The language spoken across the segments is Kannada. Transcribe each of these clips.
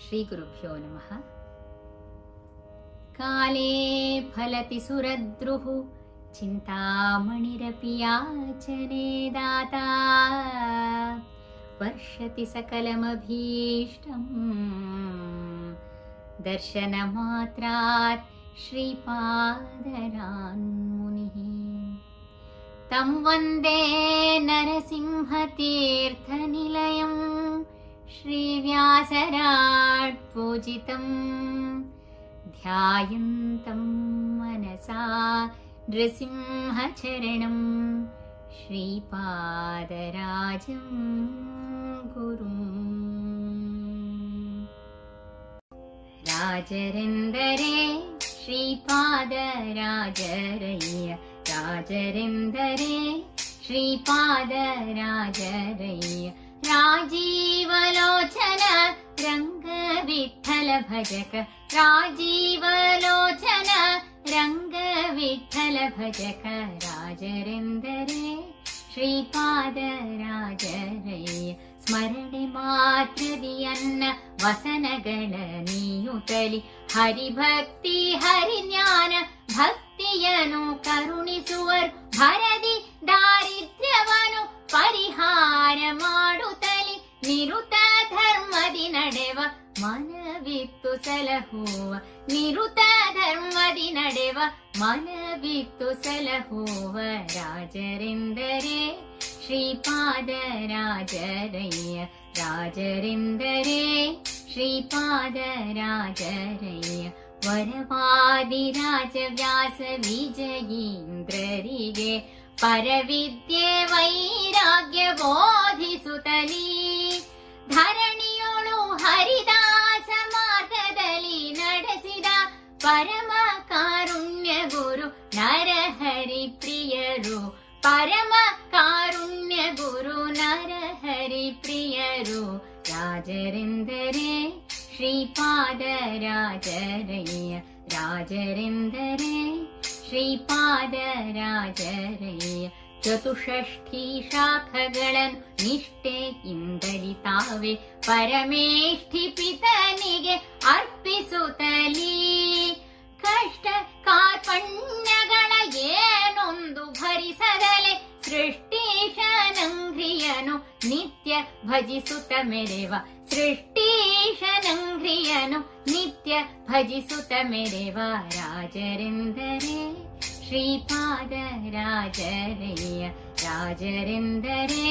श्रीगुरुभ्यो नमः। काले फलति सुरद्रुः चिन्तामणिरपि याचने दाता वर्षति सकलमभीष्टम् दर्शनमात्रात् श्रीपादरान्मुनिः तं वन्दे नरसिंहतीर्थनिलयम् श्रीव्यासराट् पूजितम् ध्यायन्तं मनसा नृसिंहचरणं श्रीपादराजं गुरुम्। राजरेन्दरे श्रीपादराजरय्य राजरेन्दरे श्रीपादराजरय्य राजीवलोचन रङ्गविठ्ठल भजक राजीवलोचन रङ्गविठ्ठल भजक राजरेन्दरे श्रीपादराजरय्य स्मರಣೆ ಮಾತ್ರದಿಯನ್ನ ವಸನಗಳ ನೀಯುತ್ತಲಿ ಹರಿಭಕ್ತಿ ಹರಿಜ್ಞಾನ ಭಕ್ತಿಯನು ಕರುಣಿಸುವರು ಭರದಿ ದಾರಿದ್ರ್ಯವನು ಪರಿಹಾರ ಮಾಡುತ್ತಲಿ ನಿರುತ ಧರ್ಮದಿ ನಡೆವ ಮನವಿತ್ತು ಸಲಹುವ ನಿರುತ ಧರ್ಮದಿ ನಡೆವ ಮನವಿತ್ತು ಸಲಹುವ ರಾಜರೆಂದರೆ श्रीपादराजरय्य राजरेन्दरे श्रीपादराजरय्य वरवादिराज व्यास विजयीन्द्ररिगे परविद्ये वैराग्य बोधिसुतली ಧರಣಿಯೋಳು ಹರಿದಾಸ ಮಾರ್ಗದಲ್ಲಿ ನಡೆಸಿದ ಪರಮ ಕಾರುಣ್ಯ ಗುರು ನರಹರಿ ಪ್ರಿಯರು ಪರಮ ಕಾರುಣ್ಯ ಗುರು ನರಹರಿ ಪ್ರಿಯರು ರಾಜರೆಂದರೆ ಶ್ರೀಪಾದರಾಜರಯ್ಯ ರಾಜರೆಂದರೆ ಶ್ರೀಪಾದರಾಜರಯ್ಯ ಚತುಷ್ಷಷ್ಠಿ ಶಾಖಗಳನ್ನು ನಿಷ್ಠೆಯಿಂದಲಿ ತಾವೇ ಪರಮೇಷ್ಠಿ ಪಿತನಿಗೆ ಅರ್ಪಿಸುತ್ತಲೀ ಕಷ್ಟ ಕಾರ್ಪಣ್ಯಗಳ ಏನೊಂದು ಭರಿಸದಲೆ ಸೃಷ್ಟೀಶನಂಘ್ರಿಯನು ನಿತ್ಯ ಭಜಿಸುತ್ತ ಮೆರೆವ ಸೃಷ್ಟೀಶನಂಘ್ರಿಯನು ನಿತ್ಯ ಭಜಿಸುತ್ತ ಮೆರೆವ ರಾಜರೆಂದರೆ ಶ್ರೀಪಾದರಾಜರಯ್ಯ ರಾಜರೆಂದರೆ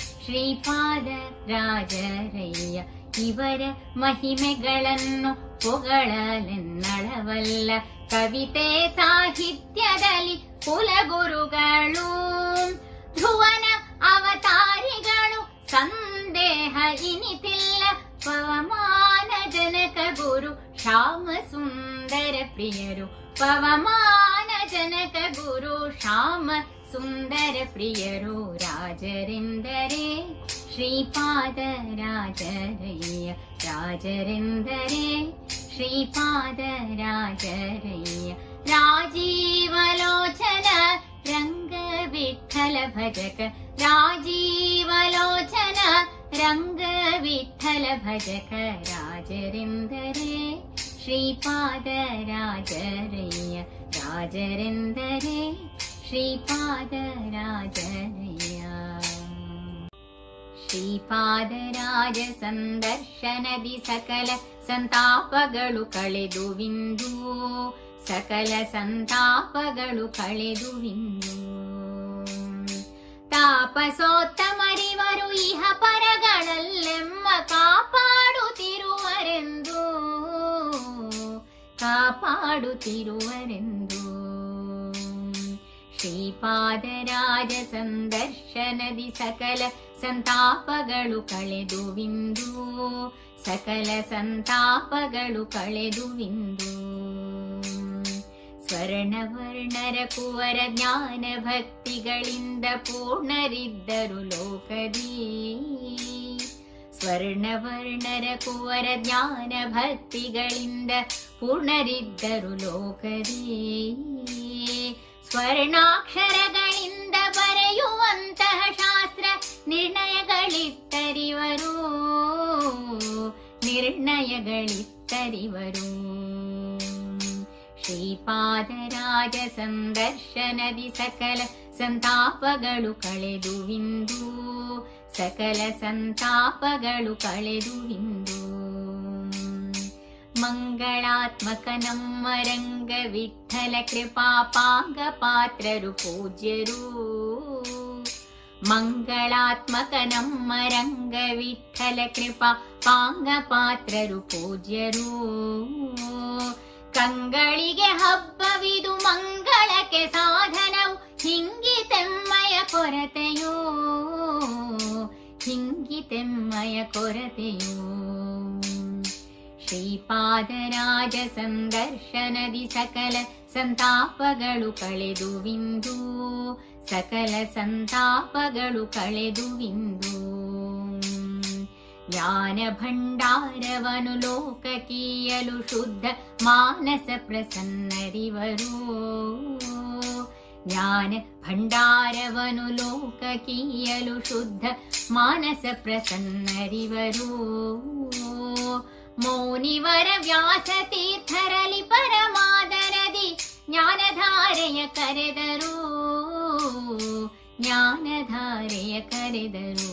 ಶ್ರೀಪಾದರಾಜರಯ್ಯ ಇವರ ಮಹಿಮೆಗಳನ್ನು ಪೊಗಳಲೆನ್ನಳವಲ್ಲ ಕವಿತೆ ಸಾಹಿತ್ಯದಲ್ಲಿ ಕುಲಗುರುಗಳು ಧ್ರುವನ ಅವತಾರಿಗಳು ಸಂದೇಹ ಇನಿತಿಲ್ಲ ಪವಮಾನ ಜನಕ ಗುರು ಶ್ಯಾಮ ಸುಂದರ ಪ್ರಿಯರು ಪವಮಾನ ಜನಕ ಗುರು ಶ್ಯಾಮ ಸುಂದರ ಪ್ರಿಯರು ರಾಜರೆಂದರೆ ಶ್ರೀಪಾದರಾಜರಯ್ಯ ರಾಜರೆಂದರೆ ಶ್ರೀಪಾದರಾಜರಯ್ಯ ರಾಜೀವಲೋಚನ ರಂಗವಿಠ್ಠಲ ಭಜಕ ರಾಜೀವಲೋಚನ ರಂಗವಿಠ್ಠಲ ಭಜಕ ರಾಜರೆಂದರೆ ಶ್ರೀಪಾದರಾಜರಯ್ಯ ರಾಜರೆಂದರೆ ಶ್ರೀಪಾದರಾಜರಯ್ಯ ಶ್ರೀಪಾದರಾಜ ಸಂದರ್ಶನದಿ ಸಕಲ ಸಂತಾಪಗಳು ಕಳೆದುವಿಂದು ಸಕಲ ಸಂತಾಪಗಳು ಕಳೆದುವಿಂದು ತಾಪಸೋತ್ತಮರಿವರು ಇಹ ಪರಗಳಲ್ಲೆಮ್ಮ ಕಾಪಾಡುತ್ತಿರುವರೆಂದು ಕಾಪಾಡುತ್ತಿರುವರೆಂದು ಶ್ರೀಪಾದರಾಜ ಸಂದರ್ಶನದಿ ಸಕಲ ಸಂತಾಪಗಳು ಕಳೆದುವಿಂದು ಸಕಲ ಸಂತಾಪಗಳು ಕಳೆದುವಿಂದು ಸ್ವರ್ಣವರ್ಣರ ಕುವರ ಜ್ಞಾನ ಭಕ್ತಿಗಳಿಂದ ಪೂರ್ಣರಿದ್ದರು ಲೋಕದಿ ಸ್ವರ್ಣವರ್ಣರ ಕುವರ ಜ್ಞಾನ ಭಕ್ತಿಗಳಿಂದ ಪೂರ್ಣರಿದ್ದರು ಲೋಕದಿ ಸ್ವರ್ಣಾಕ್ಷರಗಳಿಂದ ಬರೆಯುವಂತಹ ಶಾಸ್ತ್ರ ನಿರ್ಣಯಗಳಿತ್ತರಿವರು ನಿರ್ಣಯ ತನ್ಮಯಗಳಿತ್ತರಿವರು. ಶ್ರೀಪಾದರಾಜ ಸಂದರ್ಶನದಿ ಸಕಲ ಸಂತಾಪಗಳು ಕಳೆದುವಿಂದು, ಸಕಲ ಸಂತಾಪಗಳು ಕಳೆದುವಿಂದು. ಮಂಗಳಾತ್ಮಕ ನಮ್ಮ ರಂಗ ವಿಠ್ಠಲ ಕೃಪಾಪಾಂಗ ಪಾತ್ರರು ಪೂಜ್ಯರು. ಮಂಗಳಾತ್ಮಕ ನಮ್ಮ ರಂಗ ವಿಠ್ಠಲ ಕೃಪಾಪಾಂಗ ಪಾತ್ರರು ಪೂಜ್ಯರು. ಕಂಗಳಿಗೆ ಹಬ್ಬವಿದು ಮಂಗಳಕ್ಕೆ ಸಾಧನವು, ಹಿಂಗಿತೆಮ್ಮಯ ಕೊರತೆಯೋ, ಹಿಂಗಿತೆಮ್ಮಯ ಕೊರತೆಯೋ. ಶ್ರೀಪಾದರಾಜ ಸಂದರ್ಶನದಿ ಸಕಲ ಸಂತಾಪಗಳು ಕಳೆದುವಿಂದು, ಸಕಲ ಸಂತಾಪಗಳು ಕಳೆದುವಿಂದು. ಜ್ಞಾನ ಭಂಡಾರವನು ಲೋಕಕೀಯಲು ಶುದ್ಧ ಮಾನಸ ಪ್ರಸನ್ನರಿವರು. ಜ್ಞಾನ ಭಂಡಾರವನು ಲೋಕಕೀಯಲು ಶುದ್ಧ ಮಾನಸ ಪ್ರಸನ್ನರಿವರು. ಮೌನಿವರ ವ್ಯಾಸ ತೀರ್ಥರಲಿ ಪರಮಾದರದಿ ಜ್ಞಾನಧಾರೆಯ ಕರೆದರು, ಜ್ಞಾನಧಾರೆಯ ಕರೆದರು.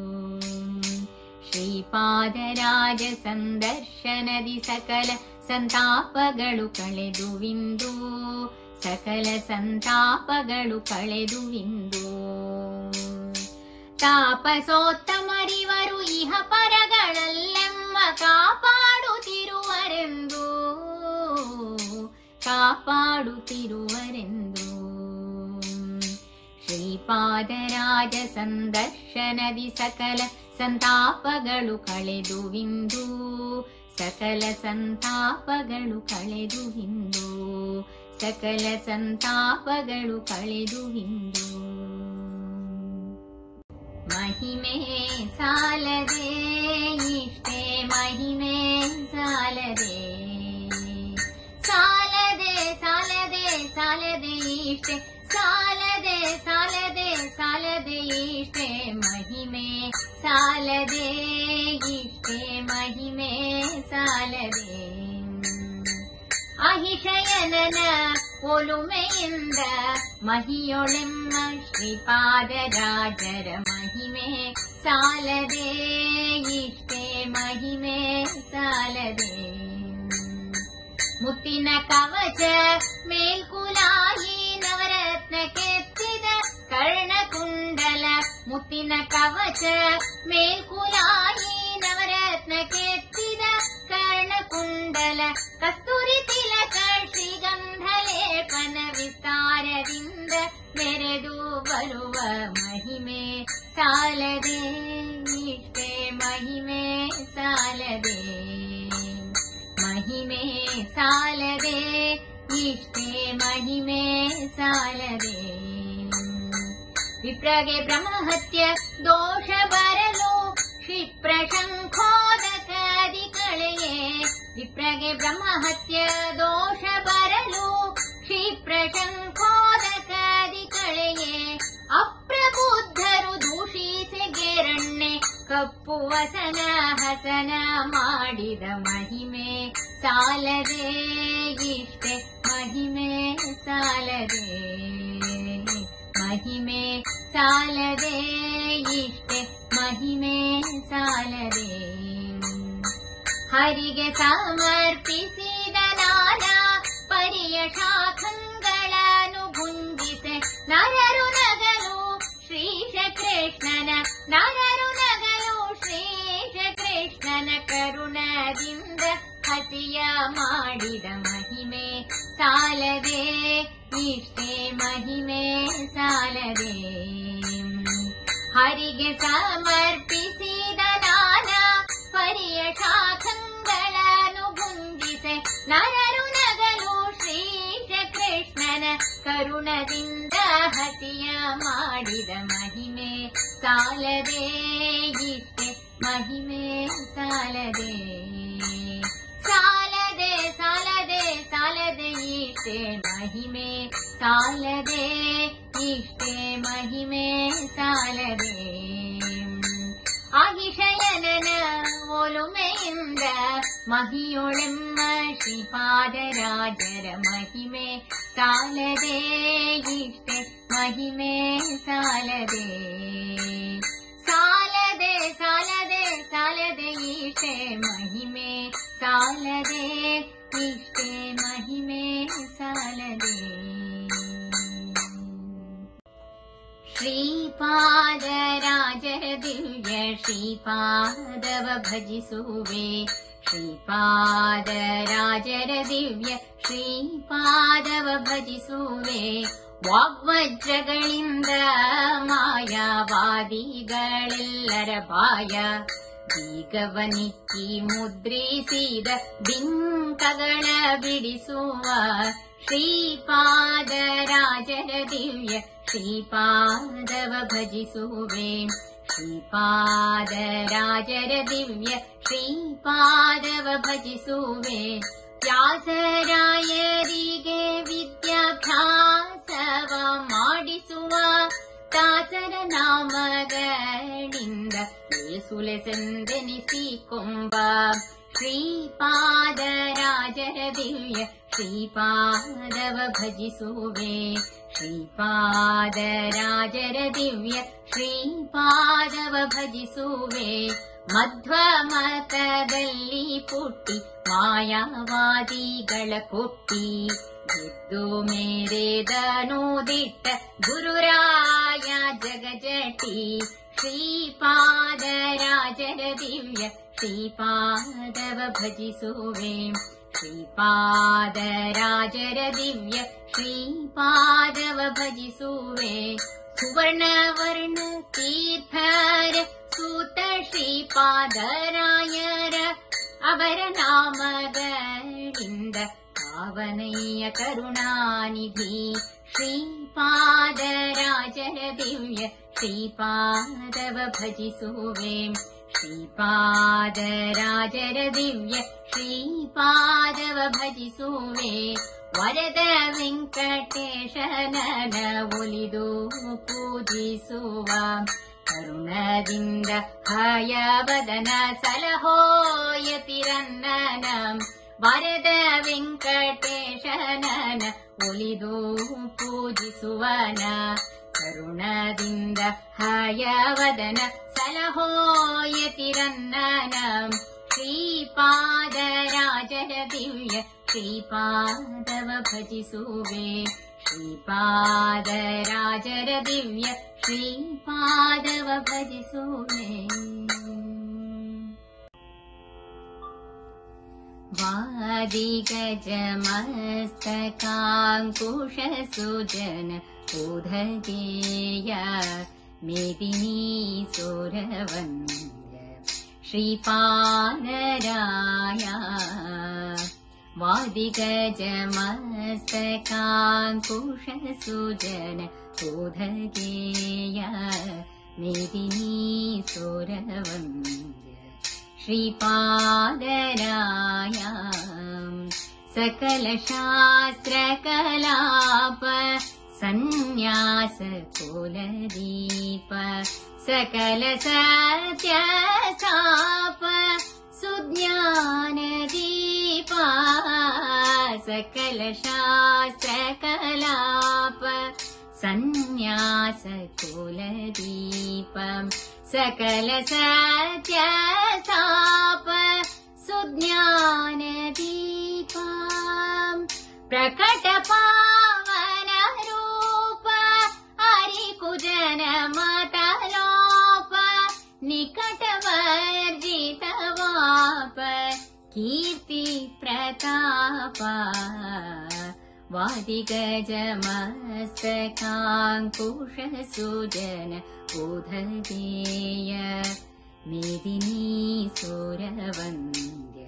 ಶ್ರೀಪಾದರಾಜ ಸಂದರ್ಶನದಿ ಸಕಲ ಸಂತಾಪಗಳು ಕಳೆದುವಿಂದು, ಸಕಲ ಸಂತಾಪಗಳು ಕಳೆದುವಿಂದು. ತಾಪಸೋತ್ತಮರಿವರು ಇಹ ಪರಗಳಲ್ಲೆಮ್ಮ ಕಾಪಾಡುತ್ತಿರುವರೆಂದು, ಕಾಪಾಡುತ್ತಿರುವರೆಂದು. ಶ್ರೀಪಾದರಾಜ ಸಂದರ್ಶನದಿ ಸಕಲ ಸಂತಾಪಗಳು ಕಳೆದುವಿಂದು, ಸಕಲ ಸಂತಾಪಗಳು ಕಳೆದುವಿಂದು, ಸಕಲ ಸಂತಾಪಗಳು ಕಳೆದುವಿಂದು. ಮಹಿಮೆ ಸಾಲದೆ ಇಷ್ಟೇ ಮಹಿಮೆ ಸಾಲದೆ, ಸಾಲದೆ ಸಾಲದೆ ಸಾಲದೆ ಇಷ್ಟೇ, ಸಾಲದೆ ಸಾಲದೆ ಸಾಲದೆ ಇಷ್ಟೇ ಮಹಿಮೆ ಸಾಲದೆ, ಇಷ್ಟೇ ಮಹಿಮೆ ಸಾಲದೆ. ಅಹಿಶಯನನ ಒಲುಮೆಯಿಂದ ಮಹಿಯೊಳೆಮ್ಮ ಶ್ರೀಪಾದರಾಜರ ಮಹಿಮೆ ಸಾಲದೆ, ಇಷ್ಟೇ ಮಹಿಮೆ ಸಾಲದೆ. ಮುತ್ತಿನ ಕವಚ ಮೇಲ್ಕುಲಾಯಿ ನವರತ್ನ ಕೆತ್ತಿದ ಕರ್ಣಕುಂಡಲ, ಮುತ್ತಿನ ಕವಚ ಮೇಲ್ಕುಲಾಯಿ ನವರತ್ನ ಕೆತ್ತಿದ ಕರ್ಣಕುಂಡಲ. ಕಸ್ತೂರಿ ತಿಲಕ ಶ್ರೀಗಂಧ ಲೇಪನ ವಿಸ್ತಾರದಿಂದ ಮೆರೆದು ಬರುವ ಮಹಿಮೆ ಸಾಲದೆ, ಇಷ್ಟೇ ಮಹಿಮೆ ಸಾಲದೆ. ಮಹಿಮೆ ಸಾಲದೆ, ಇಷ್ಟೇ ಮಹಿಮೆ ಸಾಲದೆ. ವಿಪ್ರಗೆ ಬ್ರಹ್ಮಹತ್ಯ ದೋಷ ಬರಲು ಕ್ಷಿಪ್ರ ಶಂಖೋದಕಾದಿ ಕಳೆಯೇ, ವಿಪ್ರಗೆ ಬ್ರಹ್ಮಹತ್ಯ ದೋಷ ಬರಲು ಕ್ಷಿಪ್ರ ಶಂಖೋದಕಾದಿ ಕಳೆಯೇ. ಅಪ್ರಬುದ್ಧರು ದೂಷಿಸಿ ಗೆರಣ್ಣೆ ಕಪ್ಪು ವಸನ ಹಸನ ಮಾಡಿದ ಮಹಿಮೆ ಸಾಲದೆ, ಇಷ್ಟೇ ಮಹಿಮೆ ಸಾಲದೆ. ಮಹಿಮೆ ಸಾಲದೆ, ಇಷ್ಟೇ ಮಹಿಮೆ ಸಾಲದೆ. ಹರಿಗೆ ಸಮರ್ಪಿಸಿದ ನಾನಾ ಪರಿಯ ಶಾಖಗಳನ್ನು ಭುಂಜಿಸೆ ನರರು ನಗಲು ಶ್ರೀಶ ಕೃಷ್ಣನ, ನರರು ನಗಲು ಶ್ರೀಶ ಕೃಷ್ಣನ ಕರುಣದಿಂದ ಹಸಿಯ ಮಾಡಿದ ಮಹಿಮೆ ಸಾಲದೆ, ಇಷ್ಟೇ ಮಹಿಮೆ ಸಾಲದೆ. ಹರಿಗೆ ಸಮರ್ಪಿಸಿದ ನಾನಾ ಪರಿಯ ಶಾಖಗಳನ್ನು ಭುಂಜಿಸೆ ನರರು ನಗಲು ಶ್ರೀಶ ಕೃಷ್ಣನ ಕರುಣದಿಂದ ಹಸಿಯ ಮಾಡಿದ ಮಹಿಮೆ ಸಾಲದೆ, ಇಷ್ಟೇ ಮಹಿಮೆ ಸಾಲದೆ. ಸಾಲದೆ ಸಾಲದೆ ಸಾಲದೆ ಇಷ್ಟೇ ಮಹಿಮೆ ಸಾಲದೆ, ಇಷ್ಟೇ ಮಹಿಮೆ ಸಾಲದೆ. ಅಹಿಶಯನನ ಒಲುಮೆಯಿಂದ ಮಹಿಯೊಳೆಮ್ಮ ಶ್ರೀಪಾದರಾಜರ ಮಹಿಮೆ ಸಾಲದೆ ಇಷ್ಟೆ ಮಹಿಮೆ ಸಾಲದೆ ಸಾಲದೆ ಸಾಲದೆ ಸಾಲದೆ ಇಷ್ಟೆ ಮಹಿಮೆ ಸಾಲದೆ ಇಷ್ಟೆ ಮಹಿಮೆ ಸಾಲದೆ ಶ್ರೀಪಾದರಾಜರ ದಿವ್ಯ ಶ್ರೀಪಾದವ ಭಜಿಸುವೆ ಶ್ರೀಪಾದರಾಜರ ದಿವ್ಯ ಶ್ರೀಪಾದವ ಭಜಿಸುವೆ ವಾಗ್ವಜ್ರಗಳಿಂದ ಮಾಯಾವಾದಿಗಳೆಲ್ಲರ ಬಾಯ ಬೀಗವನಿಕ್ಕಿ ಮುದ್ರಿಸಿದ ಬಿಂಕಗಳ ಬಿಡಿಸುವ ಶ್ರೀಪಾದರಾಜರ ದಿವ್ಯ ಶ್ರೀಪಾದವ ಭಜಿಸುವೆ ಶ್ರೀಪಾದರಾಜರ ದಿವ್ಯ ಶ್ರೀಪಾದವ ಭಜಿಸುವೆ ವ್ಯಾಸರಾಯರಿಗೆ ವಿದ್ಯಾಭ್ಯಾಸವ ಮಾಡಿಸುವ ದಾಸರ ನಾಮಗಳಿಂದ ಏಸುಲೆಸೆಂದೆನಿಸಿಕೊಂಬ ಶ್ರೀಪಾದರಾಜರ ದಿವ್ಯ ಶ್ರೀಪಾದವ ಭಜಿಸುವೆ ಶ್ರೀಪಾದರಾಜರ ದಿವ್ಯ ಶ್ರೀಪಾದವ ಭಜಿಸುವೆ ಮಧ್ವ ಮತದಲ್ಲಿ ಪುಟ್ಟಿ ಮಾಯಾವಾದಿಗಳ ಕೊಟ್ಟಿ ಗೆದ್ದು ಮೇರೆದನು ದಿಟ್ಟ ಗುರುರಾಯ ಜಗಜಟಿ ಶ್ರೀಪಾದರಾಜರ ದಿವ್ಯ ಶ್ರೀಪಾದವ ಭಜಿಸುವೆ ಶ್ರೀಪಾದರಾಜರ ದಿವ್ಯ ಶ್ರೀಪಾದವ ಭಜಿಸುವೆ ಸುವರ್ಣ ವರ್ಣ ತೀರ್ಥರ ಸೂತ ಶ್ರೀಪಾದರಾಯರ ಅವರ ನಾಮಗಳಿಂದ ಪಾವನಯ್ಯ ಕರುಣಾನಿಧಿ ಶ್ರೀಪಾದರಾಜರ ದಿವ್ಯ ಶ್ರೀಪಾದವ ಭಜಿಸುವೆ ಶ್ರೀಪಾದರಾಜರ ದಿವ್ಯ ಶ್ರೀಪಾದವ ಭಜಿಸುವೆ ವರದ ವೆಂಕಟೇಶನನ ಒಲಿದು ಪೂಜಿಸುವ ಕರುಣದಿಂದ ಹಯವದನ ಸಲಹೋಯತಿರನ್ನನ ವರದ ವೆಂಕಟೇಶನನ ಒಲಿದು ಪೂಜಿಸುವನ ಕರುಣದಿಂದ ಹಯವದನ ಸಲಹೋಯತಿರನ್ನನ ಶ್ರೀಪಾದರಾಜರ ದಿವ್ಯ ಶ್ರೀಪಾದವ ಭಜಿಸುವೆ ಶ್ರೀಪಾದರಾಜರ ದಿವ್ಯ ಶ್ರೀಪಾದವ ಭಜಿಸುವೆ ವಾದಿಗಜ ಮಸ್ತಕಾಂಕುಶ ಸುಜನ ಉದಗೇಯ ಮೇದಿನಿ ಸೋರವಂದ್ಯ ಶ್ರೀಪಾದರಾಯ ವಾದಿಗಜ ಮಸ್ತಕಾಂಕುಶ ಸುಜನ ಉದಗೇಯ ಮೇದಿನಿ ಸೋರವಂದ್ಯ ಶ್ರೀಪಾದರಾಯ ಸಕಲ ಶಾಸ್ತ್ರ ಕಲಾಪ ಸನ್ಯಾಸ ಕುಲದೀಪ ಸಕಲ ಸತ್ಯ ಸಾಪ ಸುಜ್ಞಾನ ದೀಪ ಸಕಲ ಶಾಸ್ತ್ರ ಕಲಾಪ ಸನ್ಯಾಸ ಕುಲದೀಪ ಸಕಲ ಸತ್ಯ ಸಾಪ ಸುಜ್ಞಾನ ದೀಪ ಪ್ರಕಟ ಪಾವನ ರೂಪ ಹರಿಕುಜನ ಮತಲೋಪ ನಿಕಟ ವರ್ಜಿತ ವಾಪ ಕೀರ್ತಿ ಪ್ರತಾಪ ವಾದಿಗಜ ಮಸ್ತಕಾಂಕುಶ ಸುಜನ ಉದಗೇಯ ಮೇದಿನಿ ಸೋರವಂದ್ಯ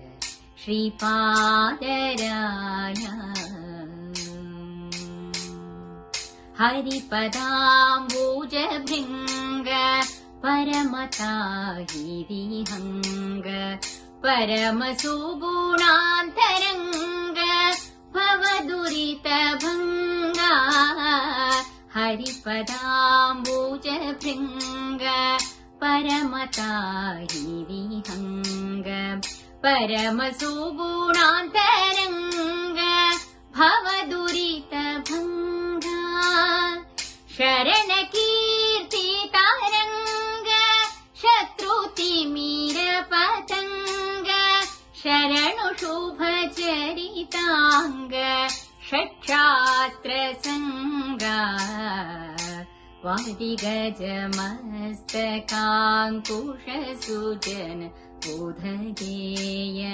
ಶ್ರೀಪಾದರಾಯ ಹರಿಪದಾಂಬುಜ ಭೃಂಗ ಪರಮತಾಹಿರಿಹಂಗ ಪರಮ ಸುಗುಣಾಂತರಂಗ ಭವದುರಿತ ಭಂಗ ಹರಿಪದಾಂಬುಜ ಭೃಂಗ ಪರಮತಾಹಿರಿಹಂಗ परमसुगुणान्तरङ्ग भवदुरितभङ्ग शरणकीर्तितारङ्ग शत्रुतिमीरपतङ्ग शरणुशुभचरिताङ्ग षट्शास्त्रसङ्ग वादिगजमस्तकाङ्कुशसुजन बोधगेय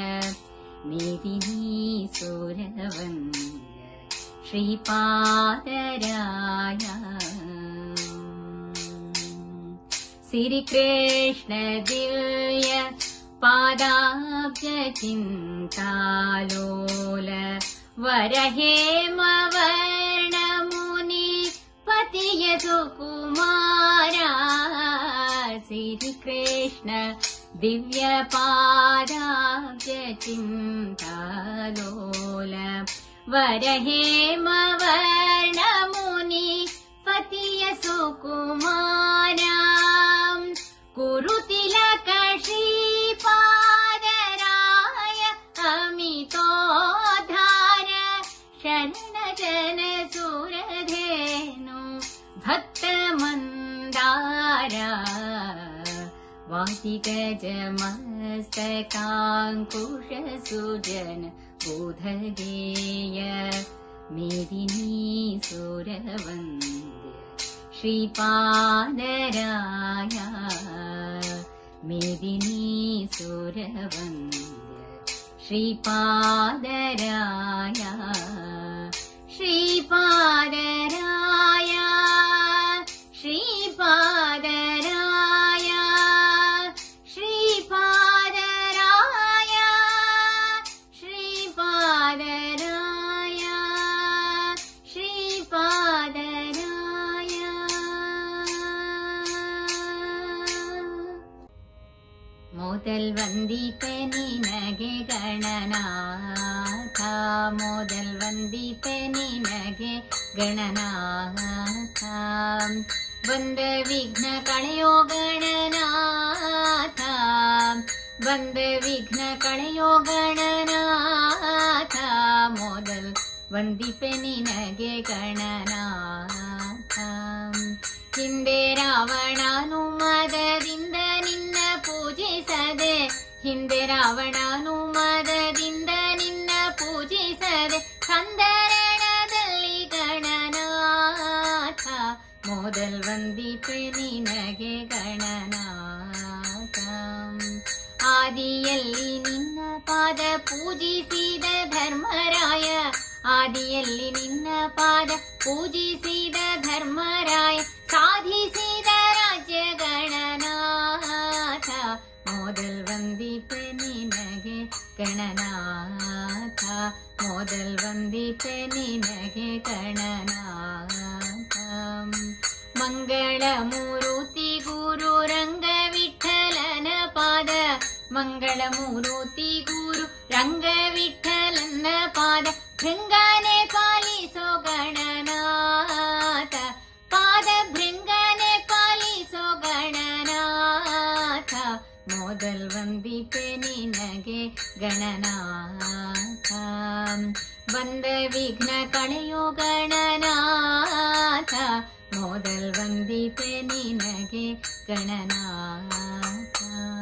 मेदिनीसुरवन्द्य श्रीपादराय श्रीकृष्ण दिव्य पादाब्जचिन्तालोल वरहेमवर्णमुनि पतियतु कुमारा श्रीकृष्ण दिव्य पादाब्जचिन्तालोल वरहेमवर्णमुनि पतियतु कुमारा कुरुतिलक श्रीपादराय अमितोद्धार शरणजन सुरधेनु भक्तमन्दार वादिगजमस्तकाङ्कुशसुजन बोधगेय मेदिनीसुरवन्द्य श्रीपादराय मेदिनीसुरवन्द्य श्रीपादराय श्रीपादराय श्रीपादराय श्रीपादराय श्रीपादराय श्रीपादराय मोदल वंदिपे निनगे गणनाथ मोदल वंदिपे निनगे गणनाथ बंद विघ्न कಳೆಯೋ गणनाथ बंद विघ्न कಳೆಯೋ गणनाथ मोदल वंदिपे निनगे गणनाथ ಹಿಂದೆ ರಾವಣನು ಮದದಿಂದ ನಿನ್ನ ಪೂಜಿಸದೆ ಹಿಂದೆ ರಾವಣನು ಮದದಿಂದ ನಿನ್ನ ಪೂಜಿಸದೆ ಸಂದರಣದಲ್ಲಿ ಗಣನಾಥ ಮೊದಲ್ ವಂದಿಪೆ ನಿನಗೆ ಗಣನಾಥ ಆದಿಯಲ್ಲಿ ನಿನ್ನ ಪಾದ ಪೂಜಿಸಿದ ಧರ್ಮರಾಯ ಆದಿಯಲ್ಲಿ ನಿನ್ನ ಪಾದ ಪೂಜಿಸಿದ ಧರ್ಮರಾಯ ಸಾಧಿಸಿದ ರಾಜ್ಯ ಗಣನಾಥ ಮೊದಲ್ ವಂದಿಪೆ ನಿನಗೆ ಗಣನಾಥ ಮೊದಲ್ ವಂದಿಪೆ ನಿನಗೆ ಗಣನಾಥ ಮಂಗಳ ಮೂರುತಿ ಗುರು ರಂಗ ವಿಠಲನ ಪಾದ ಮಂಗಳ ಮೂರುತಿ ಗುರು ರಂಗ ವಿಠಲನ ಪಾದ ಭೃಂಗನೆ ಪಾಲಿಸೋ ಗಣನಾಥ ಪಾದ ಭೃಂಗನೆ ಪಾಲಿಸೋ ಗಣನಾಥ ಮೊದಲ್ ವಂದಿಪೆ ನಿನಗೆ ಗಣನಾಥ ಬಂದ ವಿಘ್ನ ಕಳೆಯೋ ಗಣನಾಥ ಮೊದಲ್ ವಂದಿಪೆ ನಿನಗೆ ಗಣನಾಥ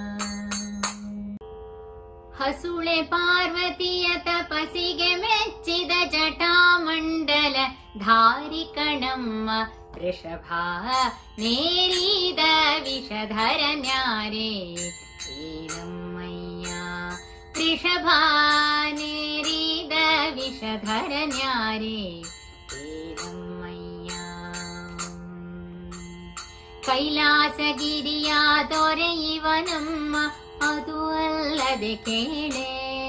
ಹಸುಳೆ ಪಾರ್ವತಿಯ ತಪಸಿಗೆ ಮೆಚ್ಚಿದ ಜಟಾಮಂಡಲ ಧಾರಿ ಕಣಮ್ಮ ವೃಷಭ ನೇರಿದ ವಿಷಧರ ನ್ಯಾರೆ ಏರಮ್ಮಯ್ಯ ವೃಷಭ ನೇರಿದ ವಿಷಧರ ನ್ಯಾರೆ ಏರಮ್ಮಯ್ಯ ಕೈಲಾಸಗಿರಿಯ ದೊರೆಯುವನಮ್ಮ ಅದು ಅಲ್ಲದೆ ಕೇಳೆ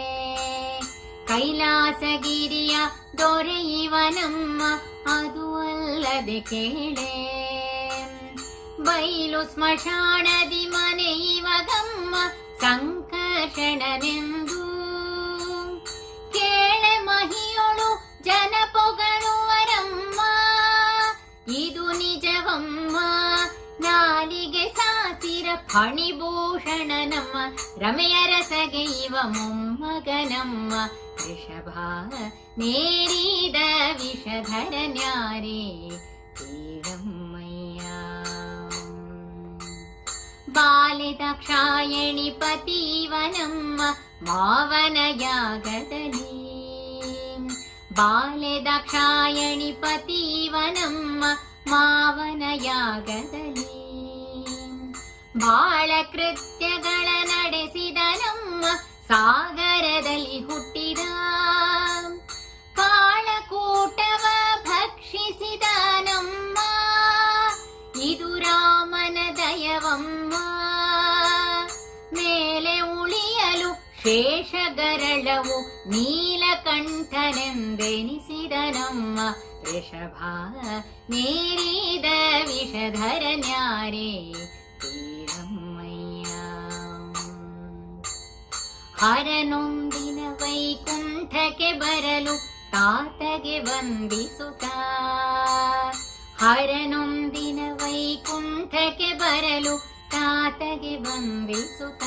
ಕೈಲಾಸಗಿರಿಯ ದೊರೆಯುವನಮ್ಮ ಅದು ಅಲ್ಲದೆ ಕೇಳೆ ಬೈಲು ಸ್ಮಶಾನದಿ ಮನೆಯುವಗಮ್ಮ ಸಂಕರ್ಷಣನೆಂದು ಕೇಳೆ ಮಹಿಯೊಳು ಜನ ಪೊಗಳುವರಮ್ಮ ಇದು ನಿಜವಮ್ಮ ನಾಲಿಗೆ ಸಾಸಿರ ಫಣಿಭೂಷಣ ನಮ್ಮ ರಮೆಯ ರಸಗೆ ಇವ ಮೊಮ್ಮಗನಮ್ಮ ವೃಷಭ ನೇರಿದ ವಿಷಧರನ್ಯಾರೇ ಕೇಳಮ್ಮಯ್ಯ. ಬಾಲೆ ದಾಕ್ಷಾಯಣಿ ಪತಿವನಮ್ಮ ಮಾವನ ಯಾಗದಲ್ಲಿ. ಬಾಲೆ ದಾಕ್ಷಾಯಣಿ ಪತಿವನಮ್ಮ ಮಾವನ ಯಾಗದಲ್ಲಿ. ಬಾಳ ಕೃತ್ಯಗಳ ನಡೆಸಿದನಮ್ಮ ಸಾಗರದಲ್ಲಿ ಹುಟ್ಟಿದ. ಕಾಳಕೂಟವ ಭಕ್ಷಿಸಿದನಮ್ಮ ಇದು ರಾಮನ ದಯವಮ್ಮ. ಮೇಲೆ ಉಳಿಯಲು ಶೇಷಗರಳವು ನೀಲಕಂಠನೆಂದೆನಿಸಿದನಮ್ಮ ವೃಷಭ ನೇರಿದ ವಿಷಧರನ್ಯಾರೇ ಕೇಳಮ್ಮಯ್ಯ. ಹರನೊಂದಿನ ವೈಕುಂಠಕ್ಕೆ ಬರಲು ತಾತಗೆ ವಂದಿಸುತ್ತ. ಹರನೊಂದಿನ ವೈಕುಂಠಕ್ಕೆ ಬರಲು ತಾತಗೆ ವಂದಿಸುತ್ತ.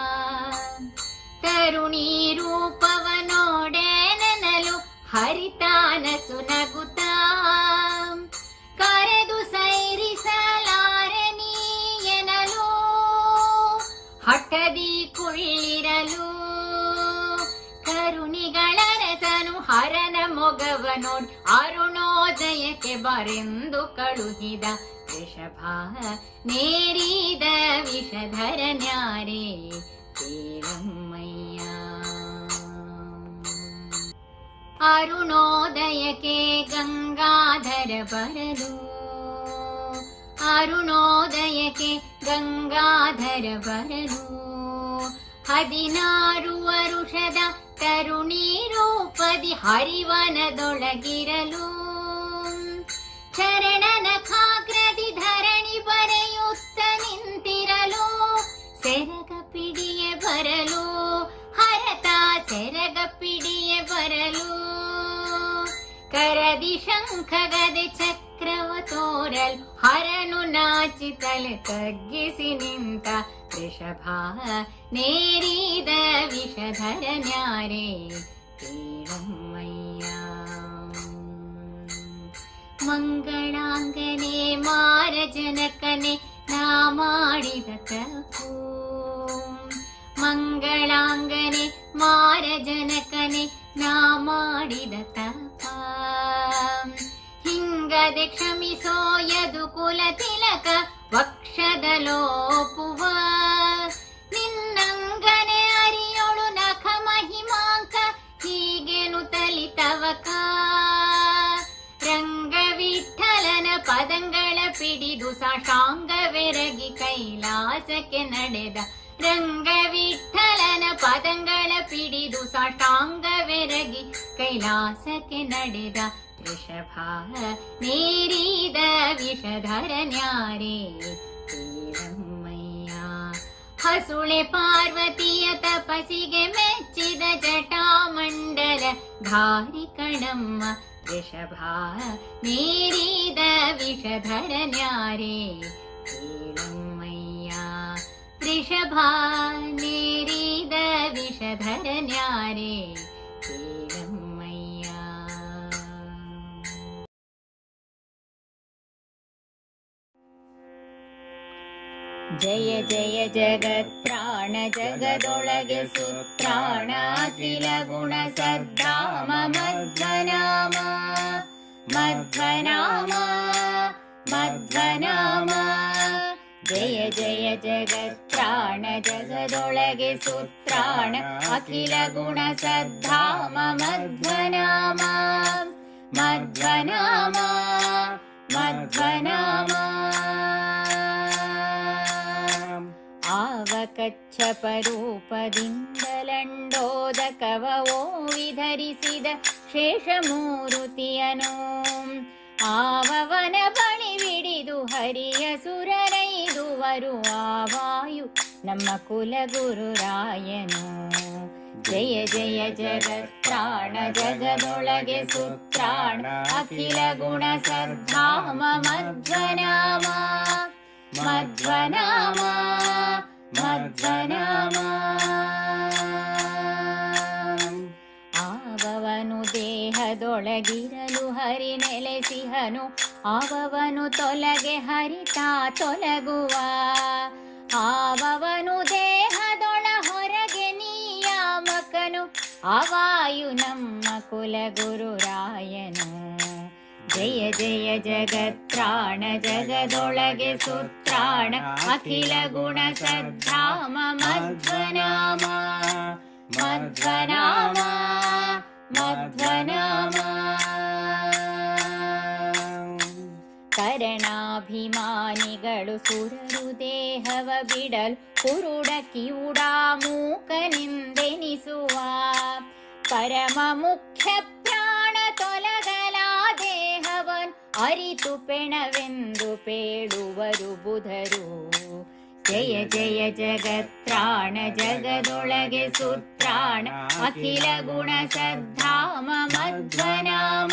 ತರುಣಿ ರೂಪವ ನೋಡೆನಲು ಹರಿತಾನಸು ನಗುತ್ತ. ಕರೆದು ಸೈರಿಸಲಾರೆ ನೀಯನಲು ಹಠದಿ ಕುಳ್ಳಿರಲು. ಕರುಣಿಗಳ ರಸನು ಹರನ ಮೊಗವ ನೋಡಿ ಅರುಣೋದಯಕ್ಕೆ ಬರೆಂದು ಕಳುಹಿದ. ವೃಷಭ ನೇರಿದ ವಿಷಧರನ್ಯಾರೇ ಕೇಳಮ್ಮಯ್ಯ. ಅರುಣೋದಯಕ್ಕೆ ಗಂಗಾಧರ ಬರಲು. ಅರುಣೋದಯಕ್ಕೆ ಗಂಗಾಧರ ಬರಲು. 16 ವರುಷದ ತರುಣಿ ರೂಪದಿ ಹರಿವನದೊಳಗಿರಲು. ಚರಣನ ಖಾಗ್ರದಿ ಧರಣಿ ಬರೆಯುತ್ತ ನಿಂತಿರಲು. ಸೆರಗ ಪಿಡಿಯೆ ಬರಲು ಹರತ ಸೆರಗ ಪಿಡಿಯೆ ಬರಲು. ಕರದಿ ಶಂಖಗದೆ ಚಕ್ರವ ತೋರಲು ಹರನು ನಾಚಿತಲೆ ತಗ್ಗಿಸಿ ನಿಂತ. ವೃಷಭ ನೇರಿದ ವಿಷಧರನ್ಯಾರೇ ಕೇಳಮ್ಮಯ್ಯ. ಮಂಗಳಾಂಗನೆ ಮಾರಜನಕನೆ ನಾ ಮಾಡಿದ ತಪ್ಪು. ಮಂಗಳಾಂಗನೆ ಮಾರಜನಕನೆ ನಾ ಮಾಡಿದ ತಪ. ಹಿಂಗದೆ ಕ್ಷಮಿಸೋ ಯದು ಕುಲ ತಿಲಕ ವಕ್ಷದ ಲೋಪುವ. ನಿನ್ನಂಗನೆ ಅರಿಯೋಳು ನಖ ಮಹಿಮಾಂಕ ಹೀಗೆನು ತಲಿತವಕ. ರಂಗವಿಠಲನ ಪದಂಗಳ ಪಿಡಿದು ಸಾಷ್ಟಾಂಗವೆರಗಿ ಕೈಲಾಸಕ್ಕೆ ನಡೆದ. ರಂಗವಿಠಲನ ಪದಂಗಳ ಪಿಡಿದು ಸಾಷ್ಟಾಂಗವೆರಗಿ ಕೈಲಾಸಕ್ಕೆ ನಡೆದ. ವೃಷಭ ನೇರಿದ ವಿಷಧರನ್ಯಾರೇ ಕೇಳಮ್ಮಯ್ಯ. ಹಸುಳೆ ಪಾರ್ವತಿಯ ತಪಸಿಗೆ ಮೆಚ್ಚಿದ ಜಟಾಮಂಡಲ ಧಾರಿ ಕಣಮ್ಮ. ವೃಷಭ ನೇರಿದ ವಿಷಧರನ್ಯಾರೇ ಕೇಳಮ್ಮಯ್ಯ. ವೃಷಭ ನೇರಿದ ವಿಷಧರನ್ಯಾರೇ ಕೇಳಮ್ಮಯ್ಯ. ಜಯ ಜಯ ಜಗತ್ರಾಣ ಜಗದೊಳಗೆ ಸುತ್ರಾಣ ಅಖಿಲ ಗುಣ ಸದ್ಧಾಮ ಮಧ್ವನಾಮ. ಮಧ್ವನಾಮ ಮಧ್ವನಾಮ. ಜಯ ಜಯ ಜಗತ್ರಾಣ ಜಗದೊಳಗೆ ಸುತ್ರಾಣ ಅಖಿಲ ಗುಣ ಸದ್ಧಾಮ ಮಧ್ವನಾಮ. ಮಧ್ವನಾಮ ಮಧ್ವನಾಮ. ಆವಕಚ್ಚಪ ರೂಪದಿಂದಲಂಡೋದಕವ ಓವಿಧರಿಸಿದ ಶೇಷಮೂರುತಿಯನು. ಆವವನ ಬಳಿ ಬಿಡಿದು ಹರಿಯ ಸುರರೈದುವರು ಆವಾಯು ನಮ್ಮ ಕುಲಗುರುರಾಯನು. ಜಯ ಜಯ ಜಗತ್ರಾಣ ಜಗದೊಳಗೆ ಸುತ್ರಾಣ ಅಖಿಲ ಗುಣ ಸದ್ಧಾಮ ಮಧ್ವನಾಮ. ಮಧ್ವನಾಮ ಮಧ್ವನಾಮ. ಒಳಗಿರಲು ಹರಿ ನೆಲೆಸಿಹನು ಆವವನು ತೊಲಗೆ ಹರಿತಾ ತೊಲಗುವ ಆವವನು ದೇಹದೊಳ ಹೊರಗೆ ನಿಯಾಮಕನು ಆವಾಯು ನಮ್ಮ ಕುಲಗುರುರಾಯನು ಜಯ ಜಯ ಜಗತ್ರಾಣ ಜಗದೊಳಗೆ ಸುತ್ರಾಣ ಅಖಿಲ ಗುಣ ಸದ್ಧಾಮ ಮಧ್ವನಾಮ ಮಧ್ವನಾಮ ಮಧ್ವನಾಮ ಕರಣಾಭಿಮಾನಿಗಳು ಸುರರು ದೇಹವ ಬಿಡಲು ಕುರುಡ ಕಿವುಡ ಮೂಕನೆಂದೆನಿಸುವ ಪರಮ ಮುಖ್ಯ ಪ್ರಾಣ ತೊಲಗಲ ದೇಹವನ್ ಅರಿತು ಪೆಣವೆಂದು ಪೇಳುವರು ಬುಧರು ಜಯ ಜಯ ಜಗತ್ರಾಣ ಜಗದೊಳಗೆ ಸುತ್ರಾಣ ಅಖಿಲ ಗುಣ ಸದ್ಧಾಮ ಮಧ್ವನಾಮ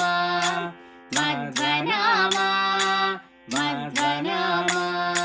ಮಧ್ವನಾಮ ಮಧ್ವನಾಮ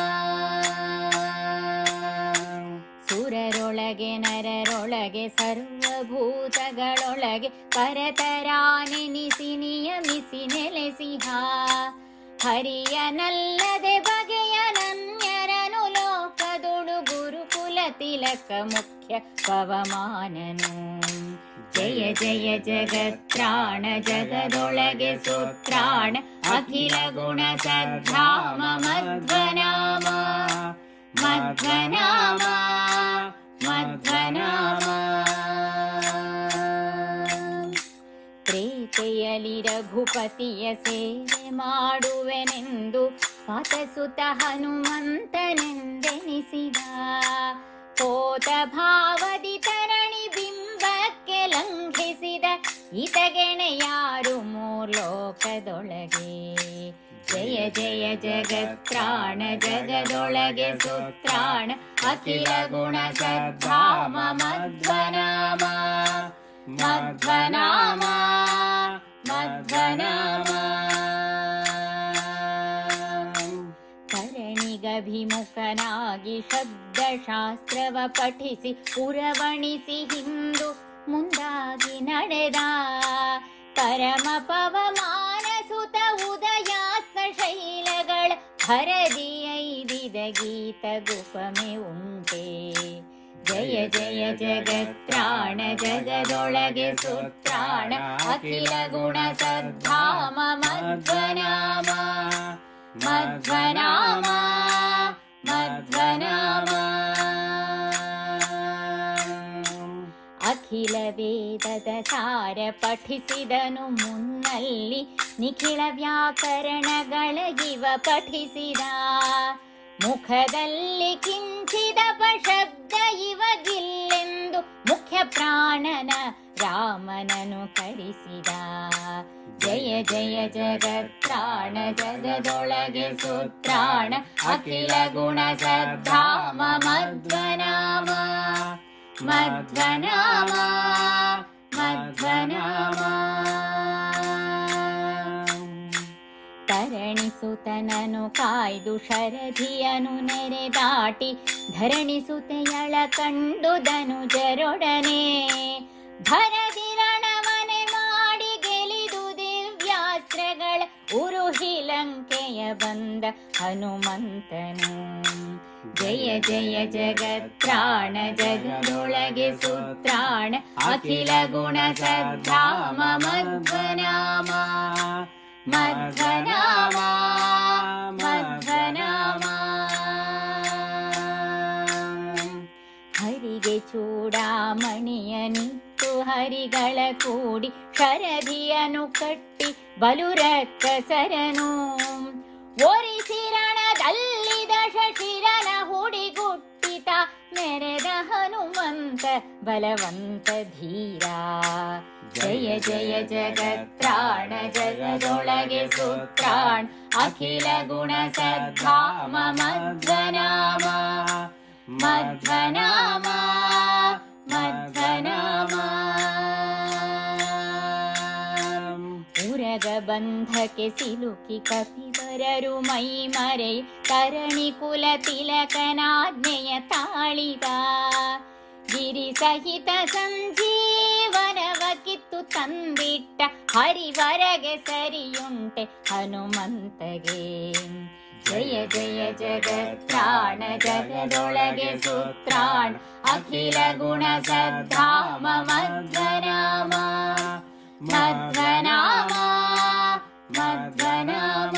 ಸುರರೊಳಗೆ ನರರೊಳಗೆ ಸರ್ವಭೂತಗಳೊಳಗೆ ಪರತರಾನೆನಿಸಿ ನಿಯಮಿಸಿ ನೆಲೆಸಿಹ ಹರಿಯನಲ್ಲದೆ ಬಗೆಯ ನನ್ಯರನು ಲೋಕದೊಳು ಗುರುಕುಲ ತಿಲಕ ಮುಖ್ಯ ಪವಮಾನನು ಜಯ ಜಯ ಜಗತ್ರಾಣ ಜಗದೊಳಗೆ ಸುತ್ರಾಣ ಅಖಿಲ ಗುಣ ಸದ್ಧಾಮ ಮಧ್ವನಾಮ ಮಧ್ವನಾಮ ಮಧ್ವನಾಮ ಪ್ರೀತಿಯಲಿ ರಘುಪತಿಯ ಸೇವೆ ಮಾಡುವೆನೆಂದು ಪಾತಸುತ ಹನುಮಂತನೆಂದೆನಿಸಿದ ಕೋತ ಭಾವದಿ ತರಣಿ ಬಿಂಬಕ್ಕೆ ಲಂಘಿಸಿದ ಈತಗೆಣೆಯಾರು ಮೂರ್ಲೋಕದೊಳಗೆ ಜಯ ಜಯ ಜಗತ್ರಾಣ ಜಗದೊಳಗೆ ಸುತ್ರಾಣ ಅಖಿಲ ಗುಣ ಸದ್ಧಾಮ ಮಧ್ವನಾಮ ಮಧ್ವನಾಮ ಮಧ್ವನಾಮ ಕರಣಿಗಭಿಮುಖನಾಗಿ ಶಬ್ದಶಾಸ್ತ್ರವ ಪಠಿಸಿ ಪುರವಣಿಸಿ ಹಿಂದು ಮುಂದಾಗಿ ನಡೆದ ಪರಮ ಪವಮಾನ ಸುತ ಉದಯಾಸ್ತ ಶೈಲಗಳ ಹರದಿ ಐದಿದ ಗೀತ ಗುಪಮೆ ಉಂಟೆ ಜಯ ಜಯ ಜಗತ್ರಾಣ ಜಗದೊಳಗೆ ಸುತ್ರಾಣ ಅಖಿಲ ಗುಣ ಸದ್ಧಾಮ ಮಧ್ವನಾಮ ಮಧ್ವನಾಮ ಮಧ್ವನಾಮ ಅಖಿಲ ವೇದದ ಸಾರ ಪಠಿಸಿದನು ಮುನ್ನಲ್ಲಿ ನಿಖಿಳ ವ್ಯಾಕರಣಗಳ ಇವ ಪಠಿಸಿದ ಮುಖದಲ್ಲಿ ಕಿಂಚಿದ ಶಬ್ದ ಇವಗಿಲ್ಲೆಂದು ಮುಖ್ಯ ಪ್ರಾಣನ ರಾಮನನು ಕರೆಸಿದ ಜಯ ಜಯ ಜಗತ್ರಾಣ ಜಗದೊಳಗೆ ಸುತ್ರಾಣ ಅಖಿಲ ಗುಣ ಸದ್ಧಾಮ ಮಧ್ವನಾಮ ಮಧ್ವನಾಮ ಮಧ್ವನಾಮ ತರಣಿಸುತನನು ಕಾಯ್ದು ಶರಧಿಯನು ನೆರೆದಾಟಿ ಧರಣಿಸುತೆಯಳ ಕಂಡುದನು ಜರೊಡನೆ ಭರದಿರಣವನೆ ಮಾಡಿ ಗೆಲಿದು ದಿವ್ಯಾಸ್ತ್ರಗಳ ಉರುಹಿ ಲಂಕೆಯ ಬಂದ ಹನುಮಂತನು ಜಯ ಜಯ ಜಗತ್ರಾಣ ಜಗದೊಳಗೆ ಸುತ್ರಾಣ ಅಖಿಲ ಗುಣ ಸದ್ಧಾಮ ಮಧ್ವನಾಮ ಮಧ್ವನಾಮ ಮಧ್ವನಾಮ ಹರಿಗೆ ಚೂಡಾಮಣಿಯನಿತ್ತು ಹರಿಗಳ ಕೂಡಿ ಶರಧಿಯನು ಕಟ್ಟಿ ಬಲುರಕ್ಕ ಸರನು ಒರಿಸಿರಣದಲ್ಲಿ ದಶಶಿರನ ಹುಡಿಗುಟ್ಟಿತ ಮೆರೆದ ಹನುಮಂತ ಬಲವಂತ ಧೀರ ಜಯ ಜಯ ಜಗತ್ರಾಣ ಜಗದೊಳಗೆ ಸುತ್ರಾಣ ಅಖಿಲ ಗುಣ ಸದ್ಧಾಮ ಮಧ್ವನಾಮ ಮಧ್ವನಾಮ ಮಧ್ವನಾಮ ಉರಗ ಬಂಧಕ್ಕೆ ಸಿಲುಕಿ ಕಪಿವರರು ಮೈ ಮರೆ ತರಣಿ ಕುಲ ತಿಲಕನಾಜ್ಞೆಯ ತಾಳಿದ ಗಿರಿ ಸಹಿತ ಸಂಜೀವನವ ಕಿತ್ತು ಹೊತ್ತು ತಂದಿಟ್ಟ ಹರಿವರಗೆ ಸರಿಯುಂಟೆ ಹನುಮಂತಗೆ. ಜಯ ಜಯ ಜಗತ್ರಾಣ ಜಗದೊಳಗೆ ಸುತ್ರಾಣ ಅಖಿಲ ಗುಣ ಸದ್ಧಾಮ ಮಧ್ವನಾಮ ಮಧ್ವನಾಮ ಮಧ್ವನಾಮ.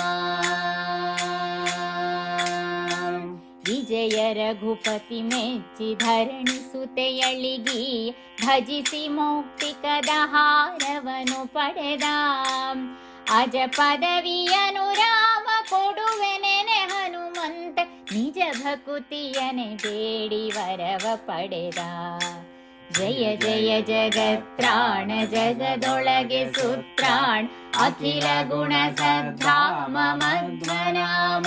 ವಿಜಯ ರಘುಪತಿ ಮೆಚ್ಚಿ ಧರಣಿ ಸುತೆಯಳಿಗಿ ಭಜಿಸಿ ಮೌಕ್ತಿಕದ ಹಾರವನು ಪಡೆದ. ಅಜ ಪದವಿಯನು ರಾಮ ಕೊಡುವೆನೆನೆ ಹನುಮಂತ ನಿಜ ಭಕುತಿಯನೆ ಬೇಡಿ ವರವ ಪಡೆದ. ಜಯ ಜಯ ಜಗತ್ರಾಣ ಜಗದೊಳಗೆ ಸುತ್ರಾಣ ಅಖಿಲ ಗುಣ ಸದ್ಧಾಮ ಮಧ್ವನಾಮ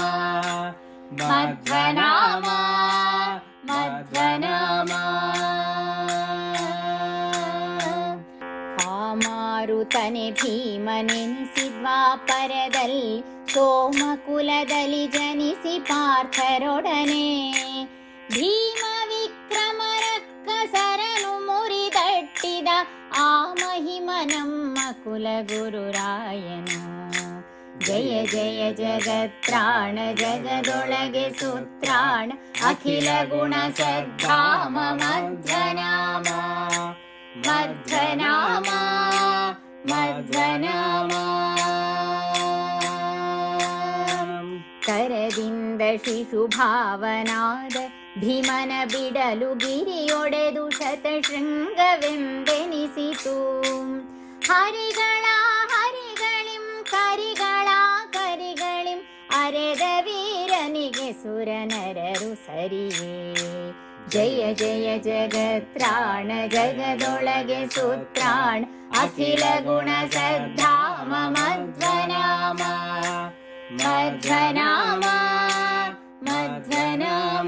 ಮಧ್ವನಾಮ ಮಧ್ವನಾಮ. ಮಾರುತನೆ ಭೀಮನೆನಿಸಿ ದ್ವಾಪರದಲ್ಲಿ ಸೋಮಕುಲದಲ್ಲಿ ಜನಿಸಿ ಪಾರ್ಥರೊಡನೆ. ಭೀಮ ವಿಕ್ರಮ ರಕ್ಕಸರನು ಮುರಿದಟ್ಟಿದ ಆ ಮಹಿಮ ನಮ್ಮ ಕುಲಗುರುರಾಯನು. ಜಯ ಜಯ ಜಗತ್ರಾಣ ಜಗದೊಳಗೆ ಸುತ್ರಾಣ ಅಖಿಲ ಗುಣ ಸದ್ಧಾಮ ಮಧ್ವನಾಮ ಮಧ್ವನಾಮ ಮಧ್ವನಾಮ. ಕರದಿಂದ ಶಿಶುಭಾವನಾದ ಭೀಮನ ಬಿಡಲು ಗಿರಿಯೊಡೆದು ಶತಶೃಂಗವೆಂದೆನಿಸಿತು. ಹರಿಗಳ ಹರಿಗಳಿಂ ಕರಿಗಳ ಕರಿಗಳಿಂ ಅರೆದ ವೀರನಿಗೆ ಸುರನರರು ಸರಿಯೇ. ಜಯ ಜಯ ಜಗತ್ರಾಣ ಜಗದೊಳಗೆ ಸುತ್ರಾಣ ಅಖಿಲ ಗುಣ ಸದ್ಧಾಮ ಮಧ್ವನಾಮ ಮಧ್ವನಾಮ ಮಧ್ವನಾಮ.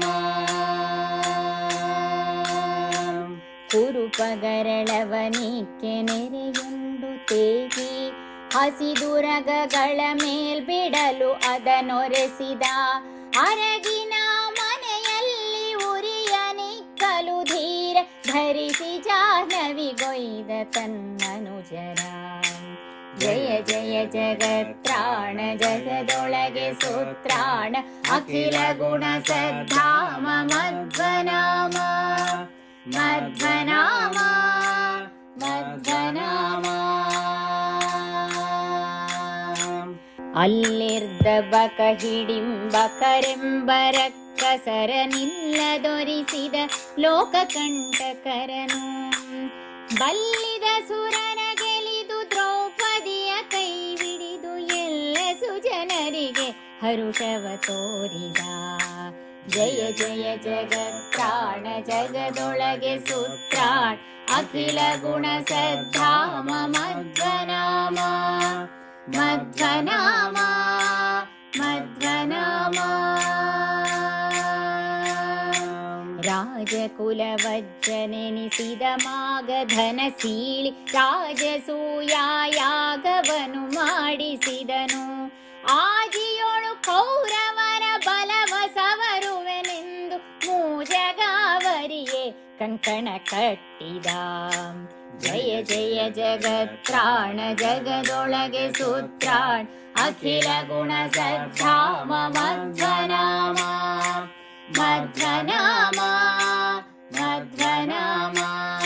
ಕುರುಪಗರಳವನಿಕ್ಕೆ ನೆರೆಯುಂಡು ತೇಗಿ ಹಸಿದುರಗಗಳ ಮೇಲ್ಬಿಡಲು ಅದನೊರೆಸಿದ. ಅರಗಿನ ಮನೆಯಲ್ಲಿ ಉರಿಯ ನಿಕ್ಕಲು ಧೀರ ಧರಿಸಿ ಜಾಹ್ನವಿಗೊಯ್ದ ತನ್ನನುಜರ. ಜಯ ಜಯ ಜಗತ್ರಾಣ ಜಗದೊಳಗೆ ಸುತ್ರಾಣ ಅಖಿಲ ಗುಣ ಸದ್ಧಾಮ ಮಧ್ವನಾಮ ಮಧ್ವನಾಮ ಮಧ್ವನಾಮ. ಅಲ್ಲಿರ್ದ ಬಕ ಹಿಡಿಂಬಕರೆಂಬ ರಕ್ಕಸರನಿಲ್ಲದೊರಿಸಿದ ಲೋಕಕಂಟಕರನು. ಬಲ್ಲಿದ ಸುರನ ಗೆಲಿದು ದ್ರೌಪದಿಯ ಕೈ ಹಿಡಿದು ಎಲ್ಲ ಸುಜನರಿಗೆ ಹರುಷವ ತೋರಿದ. ಜಯ ಜಯ ಜಗತ್ರಾಣ ಜಗದೊಳಗೆ ಸುತ್ರಾಣ ಅಖಿಲ ಗುಣ ಸದ್ಧಾಮ ಮಧ್ವನಾಮ ಮಧ್ವನಾಮ ಮಧ್ವನಾಮ. ರಾಜಕುಲವಜ್ಜನೆನಿಸಿದ ಮಾಗಧನ ಸೀಳಿ ರಾಜಸೂಯಾಯಾಗವನು ಮಾಡಿಸಿದನು. ಆಜಿಯೊಳು ಕೌರವರ ಬಲವ ಸವರುವೆನೆಂದು ಮೂಜಗಾವರಿಯೇ ಕಂಕಣ ಕಟ್ಟಿದ. ಜಯ ಜಯ ಜಗತ್ರಾಣ ಜಗದೊಳಗೆ ಸುತ್ರಾಣ ಅಖಿಲ ಗುಣ ಸದ್ಧಾಮ ಮಧ್ವನಾಮ ಮಧ್ವನಾಮ ಮಧ್ವನಾಮ.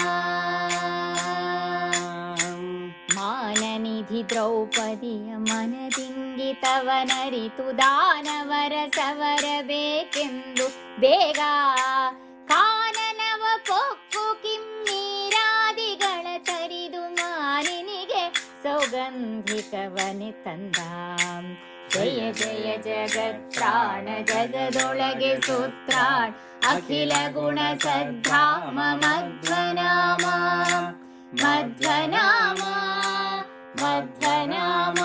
ಮಾನನಿಧಿ ದ್ರೌಪದಿಯ ಮನದಿಂಗಿತವನರಿತು ದಾನವರ ಸವರಬೇಕೆಂದು ಬೇಗ. ಕಾನನವ ಪೊಕ್ಕು ಕಿಮ್ಮೀರಾದಿಗಳ ತರಿದು ಮಾನಿನಿಗೆ ಸೌಗಂಧಿಕವನೆ ತಂದ. ಜಯ ಜಯ ಜಗತ್ರಾಣ ಜಗದೊಳಗೆ ಸುತ್ರಾಣ ಅಖಿಲ ಗುಣ ಸದ್ಧಾಮ ಮಧ್ವನಾಮ ಮಧ್ವನಾಮ ಮಧ್ವನಾಮ.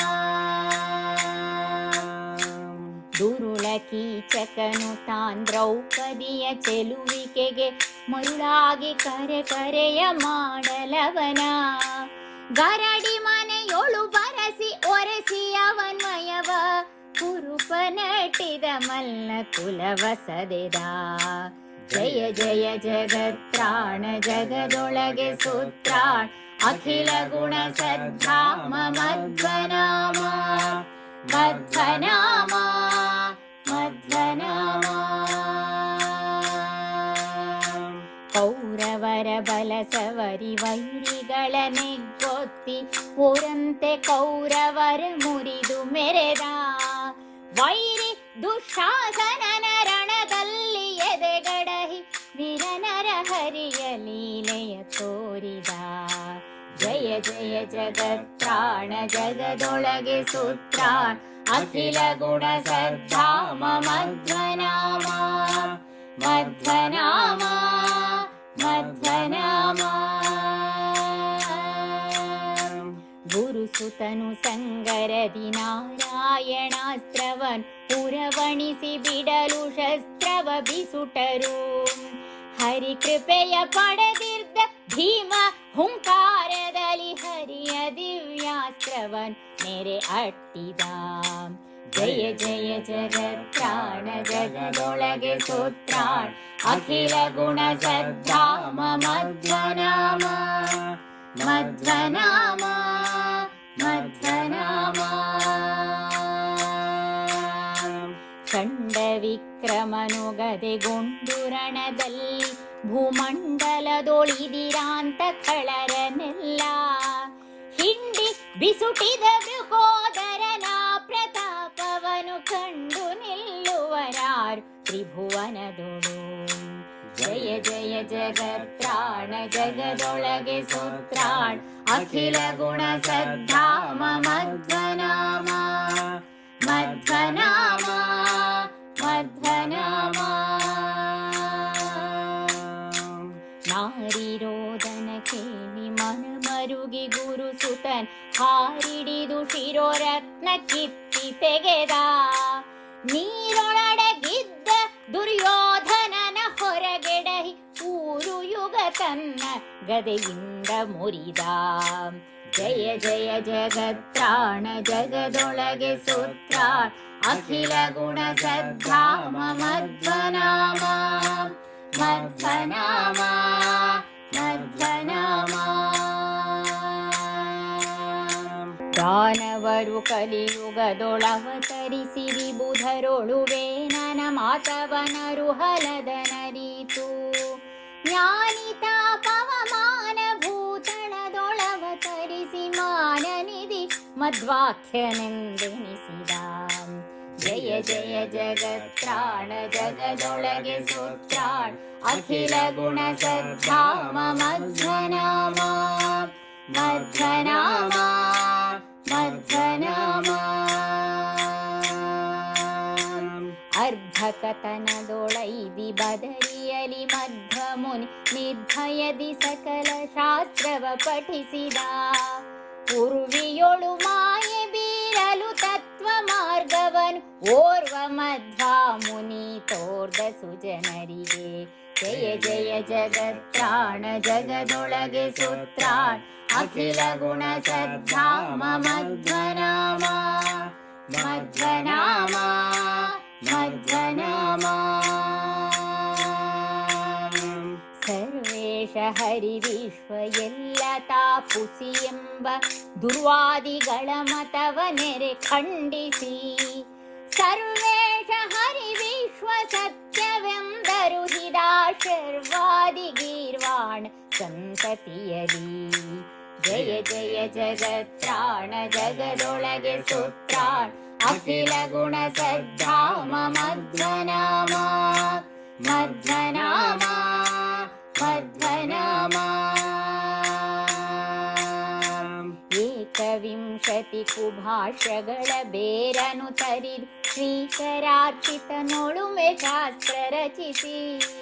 ದುರುಳ ಕೀಚಕನು ತಾನ್ ದ್ರೌಪದಿಯ ಚೆಲುವಿಕೆಗೆ ಮರುಳಾಗಿ ಕರೆಯ ಮಾಡಲವನ. ಗರಡಿ ಮನೆಯೊಳು ಬರಸಿ ಒರೆಸಿ ಅವನ್ಮಯವ ಕುರುಪ ನಟಿದ ಮಲ್ಲ ಕುಲವ ಸದೆದ. ಜಯ ಜಯ ಜಗತ್ರಾಣ ಜಗದೊಳಗೆ ಸುತ್ರಾಣ ಅಖಿಲ ಗುಣ ಸದ್ಧಾಮ ಮಧ್ವನಾಮ ಮಧ್ವನಾಮ ಮಧ್ವನಾಮ. ಕೌರವರ ಬಲಸವರಿ ವೈರಿಗಳ ನೆಗ್ಗೊತ್ತಿ ಊರಂತೆ ಕೌರವರ ಮುರಿದು ಮೆರೆದ. ವೈರಿ ದುಶಾಸನನ ರಣದಲ್ಲಿ ಎದೆಗಡಹಿ ವೀರನರ ಹರಿಯ ಲೀಲೆಯ ತೋರಿದ. ಜಯ ಜಯ ಜಗತ್ರಾಣ ಜಗದೊಳಗೆ ಸುತ್ರಾಣ ಅಖಿಲ ಗುಣ ಸದ್ಧಾಮ ಮಧ್ವನಾಮ ಮಧ್ವನಾಮ ಮಧ್ವನಾಮ. ಗುರುಸುತನು ಸಂಗರದಿ ನಾರಾಯಣಾಸ್ತ್ರವನ್ ಪುರವಣಿಸಿ ಬಿಡಲು ಶಸ್ತ್ರವ ಬಿಸುಟರು. ಹರಿಕೃಪೆಯ ಪಡೆದಿರ್ದ ಭೀಮ ಹುಂಕಾರದಲ್ಲಿ ಹರಿಯ ದಿವ್ಯಾಸ್ತ್ರವನ್ ನೆರೆ ಅಟ್ಟಿದ. ಜಯ ಜಯ ಜಗತ್ರಾಣ ಜಗದೊಳಗೆ ಸುತ್ರಾಣ ಅಖಿಲ ಗುಣ ಸದ್ಧಾಮ ಮಧ್ವನಾಮ ಮಧ್ವನಾಮ ಮಧ್ವನಾಮ. ಚಂಡ ವಿಕ್ರಮನು ಗದೆಗೊಂಡು ರಣದಲ್ಲಿ ಭೂಮಂಡಲದೊಳಿದಿರಾಂತ ಖಳರನೆಲ್ಲ ಹಿಂಡಿ ಬಿಸುಟಿದ ಮೃಗೋದರನ ಪ್ರತಾಪವನು ಕಂಡು ನಿಲ್ಲುವರಾರು ತ್ರಿಭುವನದೊಳು. ಜಯ ಜಯ ಜಗತ್ರಾಣ ಜಗದೊಳಗೆ ಸುತ್ರಾಣ ಅಖಿಲ ಗುಣ ಸದ್ಧಾಮ ಮಧ್ವನಾಮ ಮಧ್ವನಾಮ ಮಧ್ವನಾಮ. ನಾರಿರೋದನ ಕೇಳಿ ಮನ ಮರುಗಿ ಗುರು ಸುತನ್ ಹಾರಿಡಿದು ಶಿರೋರತ್ನ ಕಿತ್ತಿ ತೆಗೆದ. ನೀರೊಳಗಿದ್ದ ದುರ್ಯೋಧನನ ಹೊರಗೆಡಹಿ ಊರು ಯುಗ ತನ್ನ ಗದೆಯಿಂದ ಮುರಿದ. ಜಯ ಜಯ ಜಗತ್ರಾಣ ಜಗದೊಳಗೆ ಸುತ್ರಾಣ ಅಖಿಲ ಗುಣ ಸದ್ಧಾಮ ಮಧ್ವನಾಮ ಮಧ್ವನಾಮ ಮಧ್ವನಾಮ. ದಾನವರು ಕಲಿಯುಗದೊಳವತರಿಸಿ ವಿಬುಧರೊಳು ವೇನನ ಮಾತವನರು ಹಲದನರಿತು. ಜ್ಞಾನಿತ ಪವಮಾನ ಭೂತಳದೊಳವತರಿಸಿ ಮಾನನಿಧಿ ಮಧ್ವಾಖ್ಯನೆಂದೆನಿಸಿದ. ಜಯ ಜಯ ಜಗತ್ರಾಣ ಜಗದೊಳಗೆ ಸುತ್ರಾಣ ಅಖಿಲ ಗುಣ ಸದ್ಧಾಮ ಮಧ್ವನಾಮ ಮಧ್ವನಾಮ ಮಧ್ವನಾಮ. ಅರ್ಧಕತನದೊಳೈದಿ ಬದರಿಯಲಿ ಮಧ್ವ ಮುನಿ ನಿರ್ಭಯದಿ ಸಕಲ ಶಾಸ್ತ್ರವ ಪಠಿಸಿದ. ಉರ್ವಿಯೊಳು ಮಾಯೆ ಬೀರಲು ತತ್ವ ಮಾರ್ಗವನು ಓರ್ವ ಮಧ್ವ ಮುನಿ ತೋರ್ದ ಸುಜನರಿಗೆ. ಜಯ ಜಯ ಜಗತ್ರಾಣ ಜಗದೊಳಗೆ ಸುತ್ರಾಣ ಅಖಿಲ ಗುಣ ಸದ್ಧಾಮ ಮಧ್ವನಾಮ ಮಧ್ವನಾಮ ಮಧ್ವನಾಮ. ಸರ್ವೇಶ ಹರಿ ವಿಶ್ವ ಎಲ್ಲ ತಾಪುಸಿ ಎಂಬ ದುರ್ವಾದಿಗಳ ಮತವ ನೆರೆ ಖಂಡಿಸಿ. ಸರ್ವೇಶ ಹರಿ ವಿಶ್ವ ಸತ್ಯವೆಂದರು ಹಿದಾ ಶರ್ವಾದಿ ಗೀರ್ವಾಣ ಸಂತತಿಯಲಿ. ಜಯ ಜಯ ಜಗತ್ರಾಣ ಜಗದೊಳಗೆ ಸುತ್ರಾಣ ಅಖಿಲ ಗುಣ ಸದ್ಧಾಮ ಮಧ್ವನಾಮ ಮಧ್ವನಾಮ ಮಧ್ವನಾಮ. ಏಕವಿಂಶತಿ ಕುಭಾಷ್ಯಗಳ ಬೇರನು ತರಿದು ಶ್ರೀಕರಾರ್ಚಿತನೊಳುಮೆ ಶಾಸ್ತ್ರ ರಚಿಸಿ.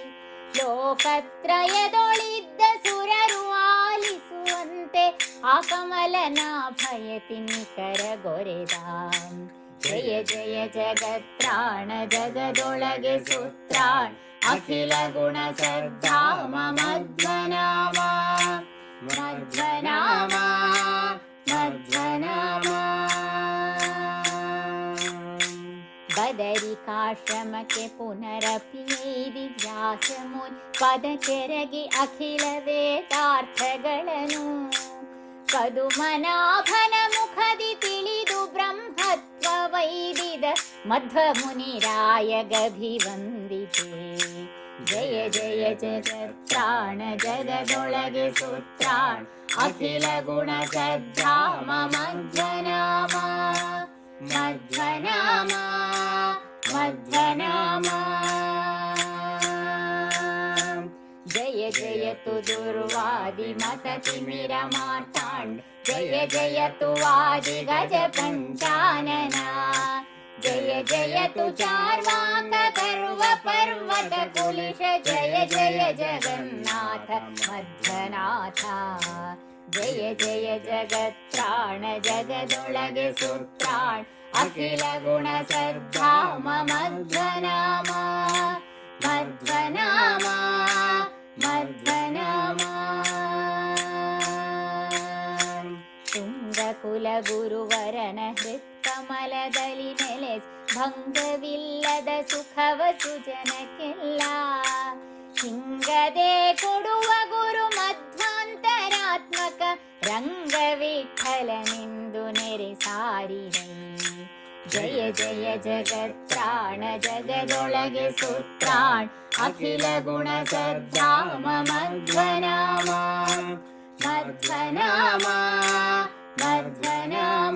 ಲೋಕತ್ರಯದೊಳಿದ್ದ ಸುರರು ಆಲಿಸುವಂತೆ ಆ ಕಮಲನ ಭಯತಿ ನಿಕರ ಗೊರೆದ. ಜಯ ಜಯ ಜಗತ್ರಾಣ ಜಗದೊಳಗೆ ಸುತ್ರಾಣ ಅಖಿಲ ಗುಣ ಸದ್ಧಾಮ ಮಧ್ವನಾಮ ಮಧ್ವನಾಮ ಮಧ್ವನಾಮ. ಬದರಿಕಾಶ್ರಮಕ್ಕೆ ಪುನರಪಿಯೈದಿ ವ್ಯಾಸಮುನಿ ಪದ ಕೆರಗಿ ಅಖಿಲ ವೇದಾರ್ಥಗಳನ್ನು ಪದುಮನಾಭನ ಮುಖದಿ ತಿಳಿದು ಬ್ರಹ್ಮತ್ವವೈದಿದ ಮಧ್ವ ಮುನಿರಾಯ ಗಭಿವಂದಿತೆ. ಜಯ ಜಯ ಜಗತ್ರಾಣ ಜಗದೊಳಗೆ ಸುತ್ರಾಣ ಅಖಿಲ ಗುಣ ಸದ್ಧಾಮ ಮಧ್ವನಾಮ ಮಧ್ವನಾಮ ಮಧ್ವನಾಮ. ಜಯ ಜಯತು ದುರ್ವಾದಿ ಮತ ತಿಮಿರ ಮಾರ್ತಾಂಡ ಜಯ ಜಯತು ವಾದಿ ಗಜ ಪಂಚಾನನ. ಜಯ ಜಯತು ಚಾರ್ವಾಕ ಕರ್ವ ಪರ್ವತ ಕುಲಿಶ ಜಯ ಜಯ ಜಗನ್ನಾಥ ಮಧ್ವನಾಥ. ಜಯ ಜಯ ಜಗತ್ರಾಣ ಜಗದೊಳಗೆ ಸುತ್ರಾಣ ಅಖಿಲ ಗುಣ ಸದ್ಧಾಮ ಮಧ್ವನಾಮ ಮಧ್ವನಾಮ ಮಧ್ವನಾಮ. ತುಂಗ ಕುಲ ಗುರುವರನ ಹೃತ್ಕಮಲದಲ್ಲಿ ನೆಲೆಸಿ ಭಂಗವಿಲ್ಲದ ಸುಖವ ಸುಜನಕ್ಕೆಲ್ಲ ಹಿಂಗದೆ ಕೊಡುವ ಗುರು ಮಧ್ವಾಂತರಾತ್ಮಕ ರಂಗ ವಿಠಲನೆಂದು ನೆರೆ ಸಾರಿದೆ. ಜಯ ಜಯ ಜಗತ್ರಾಣ ಜಗದೊಳಗೆ ಸುತ್ರಾಣ ಅಖಿಲ ಗುಣ ಸದ್ಧಾಮ ಮಧ್ವನಾಮ ಮಧ್ವನಾಮ ಮಧ್ವನಾಮ.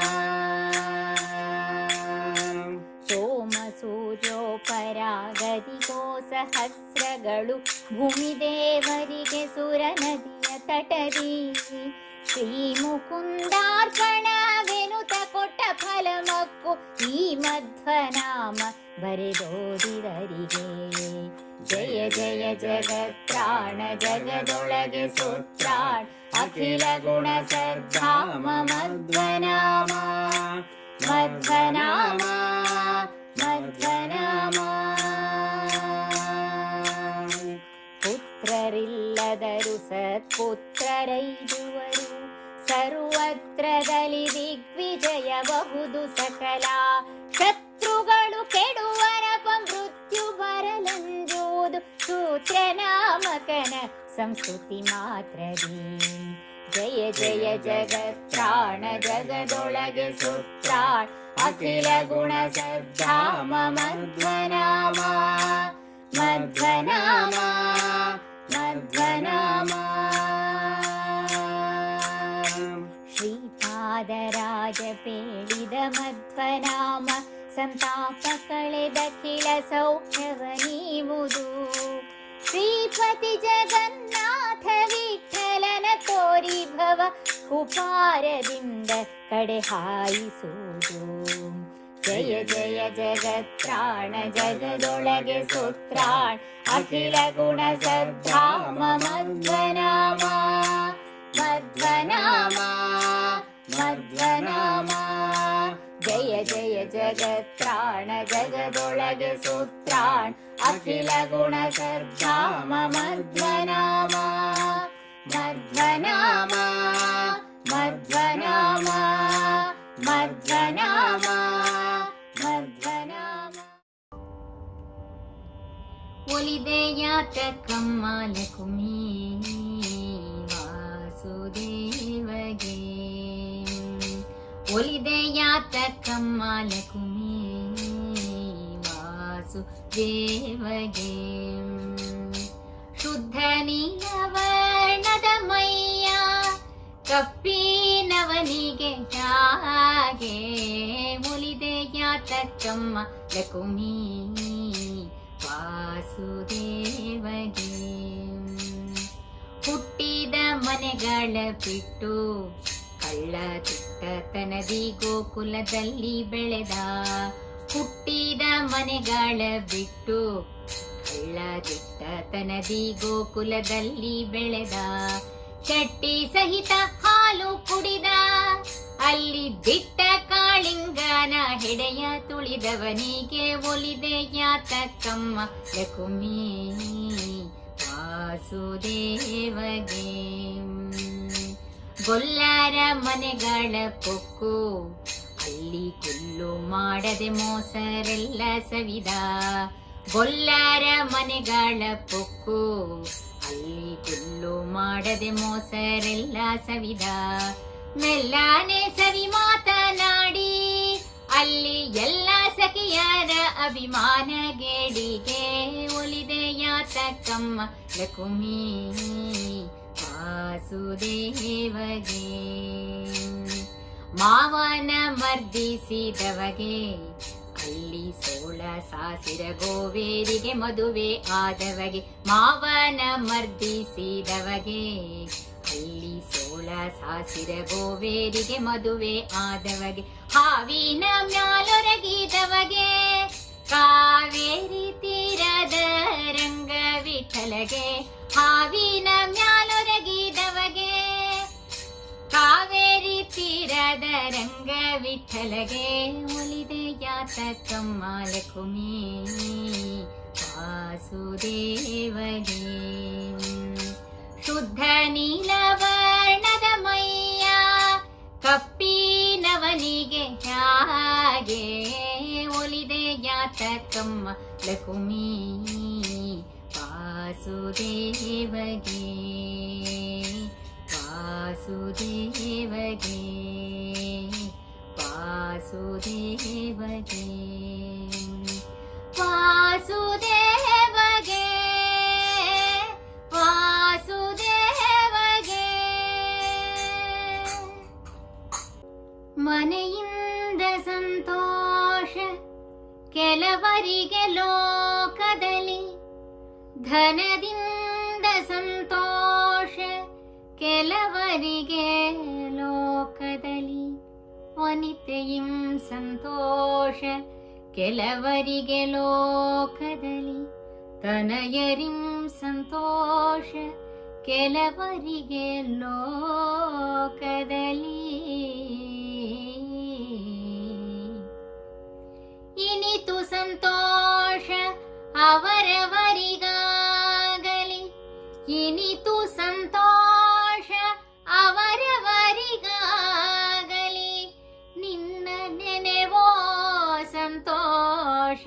ಸೋಮ ಸೂರ್ಯೋಪರಾಗದಿಗೋ ಸಹಸ್ರಗಳು ಭೂಮಿದೇವರಿಗೆ ಸುರ ನದಿಯ ತಟದಿ ಶ್ರೀ ಮುಕುಂದಾರ್ಪಣವೆನುತ ಕೊಟ್ಟ ಫಲಮಕ್ಕು ಈ ಮಧ್ವನಾಮ ಬರೆದೋದಿದರಿಗೆ. ಜಯ ಜಯ ಜಗತ್ರಾಣ ಜಗದೊಳಗೆ ಸುತ್ರಾಣ ಅಖಿಲ ಗುಣ ಸದ್ಧಾಮ ಮಧ್ವನಾಮ ಮಧ್ವನಾಮ ಮಧ್ವನಾಮ. ಪುತ್ರರಿಲ್ಲದರು ಸತ್ಪುತ್ರರೈದುವರು ಸರ್ವತ್ರದಲ್ಲಿ ದಿಗ್ವಿಜಯಬಹುದು ಸಕಲ ಶತ್ರುಗಳು ಕೆಡುವರಪ ಮೃತ್ಯು ಬರಲಂಜುವುದು ಸೂತ್ರನಾಮಕನ ಸಂಸ್ಕೃತಿ ಮಾತ್ರದಿ. ಜಯ ಜಯ ಜಗತ್ರಾಣ ಜಗದೊಳಗೆ ಸುತ್ರಾಣ ಅಖಿಲ ಗುಣ ಸದ್ಧಾಮ ಮಧ್ವನಾಮ ಮಧ್ವನಾಮ ಮಧ್ವನಾಮ. ಶ್ರೀಪಾದರಾಜ ಪೇಳಿದ ಮಧ್ವನಾಮ ಸಂತಾಪ ಕಳೆದಖಿಲ ಸೌಖ್ಯವ ನೀವುದು. ಶ್ರೀಪತಿ ಜಗನ್ನಾಥ ವಿಠಲನ ತೋರಿ ಭವ ಕುಪಾರದಿಂದ ಕಡೆ ಹಾಯಿಸುವುದು. ಜಯ ಜಯ ಜಗತ್ರಾಣ ಜಗದೊಳಗೆ ಸುತ್ರಾಣ ಅಖಿಲ ಗುಣ ಸದ್ಧಾಮ ಮಧ್ವನಾಮ ಮಧ್ವನಾಮ ಮಧ್ವನಾಮ. ಜಯ ಜಯ ಜಗತ್ರಾಣ ಜಗದೊಳಗೆ ಸುತ್ರಾಣ ಅಖಿಲ ಗುಣ ಸದ್ಧಾಮ ಮಧ್ವನಾಮ ಮಧ್ವನಾಮ ಮಧ್ವನಾಮ ಮಧ್ವನಾಮ ಮಧ್ವನಾಮ. ಒಲಿದೆಯಾತಕಮ್ಮ ಲಕುಮಿ ವಾಸುದೇವಗೆ. ಒಲಿದೆಯಾತಕಮ್ಮ ಲಕುಮಿ ವಾಸುದೇವಗೆ. ಶುದ್ಧ ನೀಲವರ್ಣದ ಮೈಯ ಕಪ್ಪಿನವನಿಗೆ ಹಾಗೆ ಒಲಿದೆಯಾತಕಮ್ಮ ಲಕುಮಿ ವಾಸುದೇವಗೆ. ಹುಟ್ಟಿದ ಮನೆಗಳ ಬಿಟ್ಟು ಕಳ್ಳ ತಿಟ್ಟತನದಿ ಗೋಕುಲದಲ್ಲಿ ಬೆಳೆದ. ಹುಟ್ಟಿದ ಮನೆಗಳ ಬಿಟ್ಟು ಕಳ್ಳ ತಿಟ್ಟತನದಿ ಗೋಕುಲದಲ್ಲಿ ಬೆಳೆದ. ಚಟ್ಟಿ ಸಹಿತ ಹಾಲು ಕುಡಿದ ಅಲ್ಲಿ ದಿಟ್ಟ ಕಾಳಿಂಗನ ಹೆಡೆಯ ತುಳಿದವನಿಗೆ ಒಲಿದೆಯಾತಕಮ್ಮ ಲಕುಮಿ ವಾಸುದೇವಗೆ. ಗೊಲ್ಲರ ಮನೆಗಳ ಪೊಕ್ಕು ಅಲ್ಲಿ ಕುಲ್ಲು ಮಾಡದೆ ಮೋಸರೆಲ್ಲ ಸವಿದ. ಗೊಲ್ಲರ ಮನೆಗಳ ಪೊಕ್ಕು ಅಲ್ಲಿ ಗುಲ್ಲು ಮಾಡದೆ ಮೋಸರೆಲ್ಲ ಸವಿದ. ಮೆಲ್ಲನೆ ಸವಿ ಮಾತನಾಡಿ ಅಲ್ಲಿ ಎಲ್ಲ ಸಖಿಯರ ಅಭಿಮಾನ ಗೇಡಿಗೆ ಒಲಿದೆಯಾತಕ್ಕಮ್ಮ ಲಕುಮಿ ವಾಸುದೇವಗೆ. ಮಾವನ ಮರ್ದಿಸಿದವಗೆ ಅಲ್ಲಿ 16 ಸಾಸಿರ ಗೋವೇರಿಗೆ ಮದುವೆ ಆದವಗೆ. ಮಾವನ ಮರ್ದಿಸಿದವಗೆ ಅಲ್ಲಿ 16 ಸಾಸಿರ ಗೋವೇರಿಗೆ ಮದುವೆ ಆದವಗೆ. ಹಾವಿನ ಮ್ಯಾಲೊರಗಿದವಗೆ ಕಾವೇರಿ ತೀರದ ರಂಗ ವಿಠಲಗೆ. ಹಾವಿನ ಮ್ಯಾಲೊರಗಿದವಗೆ ಕಾವೇರಿ ತೀರದ ರಂಗ ವಿಠಲಗೆ ಒಲಿದೆಯಾತಕ್ಕಮ್ಮ ಲಕುಮಿ ವಾಸುದೇವಗೆ. ಶುದ್ಧ ನೀಲವರ್ಣದ ಮೈಯ ಕಪ್ಪಿನವನಿಗೆ ಹಾಗೆ ಒಲಿದೆಯಾತಕ್ಕಮ್ಮ ಲಕುಮಿ ವಾಸುದೇವಗೆ. ವಾಸುದೇವಗೆ ವಾಸುದೇವಗೆ ವಾಸುದೇವಗೆ ವಾಸುದೇವಗೆ. ಮನೆಯಿಂದ ಸಂತೋಷ ಕೆಲವರಿಗೆ ಲೋಕದಲ್ಲಿ, ಧನದಿಂದ ಸಂತೋಷ ಕೆಲವರಿಗೆ ಲೋಕದಲ್ಲಿ. ವನಿತೆಯಿಂ ಸಂತೋಷ ಕೆಲವರಿಗೆ ಲೋಕದಲ್ಲಿ, ತನಯರಿಂ ಸಂತೋಷ ಕೆಲವರಿಗೆ ಲೋಕದಲ್ಲಿ. ಇನಿತು ಸಂತೋಷ ಅವರವರಿಗಾಗಲಿ, ಇನಿತು ಸಂತೋಷ ಅವರವರಿಗಾಗಲಿ. ನಿನ್ನ ನೆನೆವೋ ಸಂತೋಷ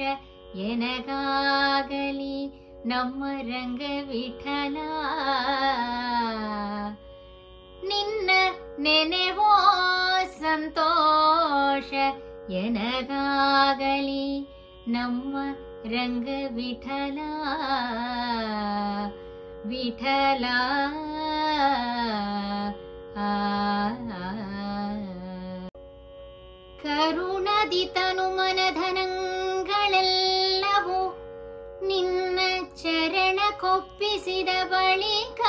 ಎನಗಾಗಲಿ ನಮ್ಮ ರಂಗ ವಿಠಲ. ನಿನ್ನ ನೆನೆವೋ ಸಂತೋಷ ಎನಗಾಗಲಿ ನಮ್ಮ ರಂಗ ವಿಠಲ. ವಿಠಲ ಕರುಣದಿ ತನು ಮನಧನಗಳೆಲ್ಲವೂ ನಿನ್ನ ಚರಣ ಕೊಪ್ಪಿಸಿದ ಬಳಿಕ,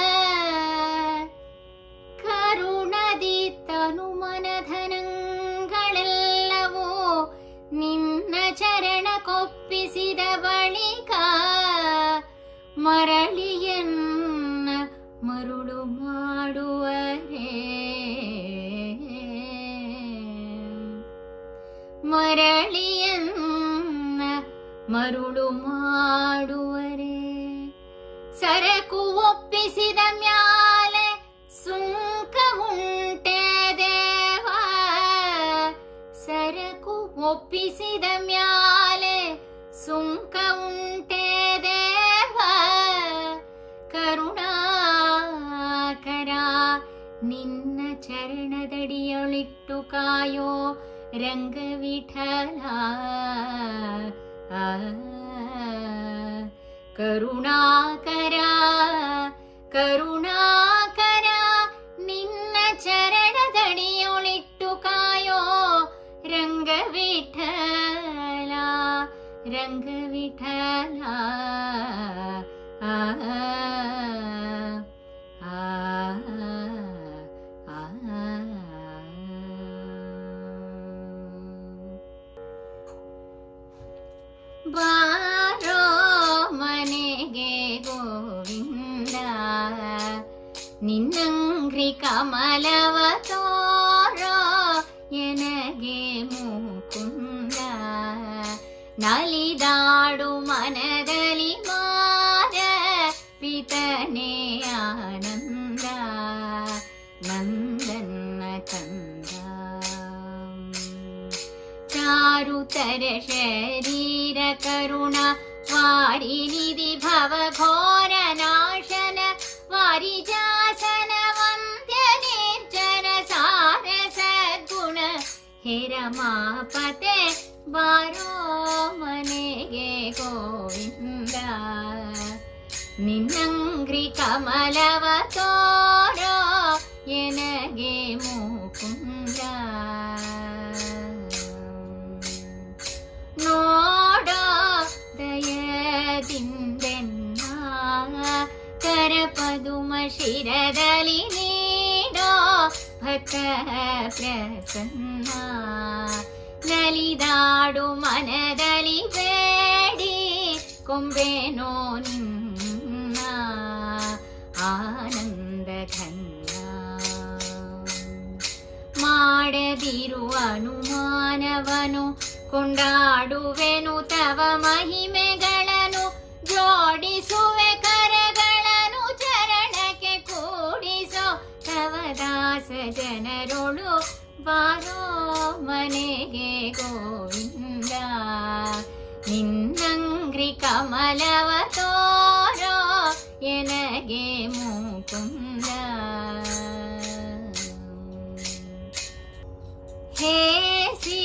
ಕರುಣದಿ ತನು ಮನಧನಗಳೆಲ್ಲವೂ ನಿನ್ನ ಚರಣ ಕೊಪ್ಪಿಸಿದ ಬಳಿಕ, ಮರಳಿಯನ್ನ ಮರುಳು ಮಾಡುವರೇ, ಮರಳಿಯನ್ನ ಮರುಳು ಮಾಡುವರೇ. ಸರಕು ಒಪ್ಪಿಸಿದ ಮ್ಯಾಲೆ ಸುಂಕ ಉಂಟೆ ದೇವ, ಸರಕು ಒಪ್ಪಿಸಿದ ಮ್ಯಾಲೆ ಸುಂಕ ಉಂಟೆ ದೇವ. ಕರುಣಾಕರ ನಿನ್ನ ಚರಣದಡಿಯೊಳಿಟ್ಟು ಕಾಯೋ ರಂಗ ವಿಠಲ. ಕರುಣಾಕರ ಕರುಣಾಕರ ನಿನ್ನ ಚರಣದಡಿಯೊಳಿಟ್ಟು ಕಾಯೋ ರಂಗ ವಿಠಲ. ರಂಗ ವಿಠಲ ಬಾರೋ ಮನೆಗೆ ಗೋವಿಂದ, ನಿನ್ನಂಗ್ರಿ ಕಮಲವ ತೋರೋ ಎನಗೆ ಮುಕುಂದ. ನಲಿದಾಡು ಮನದಲ್ಲಿ ಮಾರ ಪಿತನೇ ಆನಂದ, ನಂದನ್ನ ಕಂದ. ಚಾರುತರ ಶರೀರ ಕರುಣ ವಾರಿನಿಧಿ ಭವ ಘೋರ ನಾಶನ ರಮಾಪತೆ ಬಾರೋ ಮನೆಗೆ ಗೋವಿಂದ ನಿನ್ನಂಗ್ರಿ ಕಮಲವ ತೋರೋ ಎನಗೆ ಮುಕುಂದ ನೋಡೋ ದಯದಿಂದೆನ್ನ ಕರಪದುಮ ಶಿರದಲ್ಲಿ ನೀಡೋ ಭಕ್ತ ಪ್ರಸನ್ನ ನಲಿದಾಡು ಮನದಲ್ಲಿ ಬೇಡಿ ಕೊಂಬೆನೋ ನಿನ್ನ ಆನಂದ ಘನ್ನ ಮಾಡದಿರು ಅನುಮಾನವನು ಕೊಂಡಾಡುವೆನು ತವ ಮಹಿಮೆಗಳನ್ನು ಜೋಡಿಸುವೆ ಕರಗಳನ್ನು ಚರಣಕ್ಕೆ ಕೂಡಿಸೋ ತವ ದಾಸ ಜನರೊಳು ಬಾರೋ ಮನೆಗೆ ಗೋವಿಂದ ನಿನ್ನಂಗ್ರಿ ಕಮಲವ ತೋರೋ ಎನಗೆ ಮುಕುಂದ ಹೇಸಿ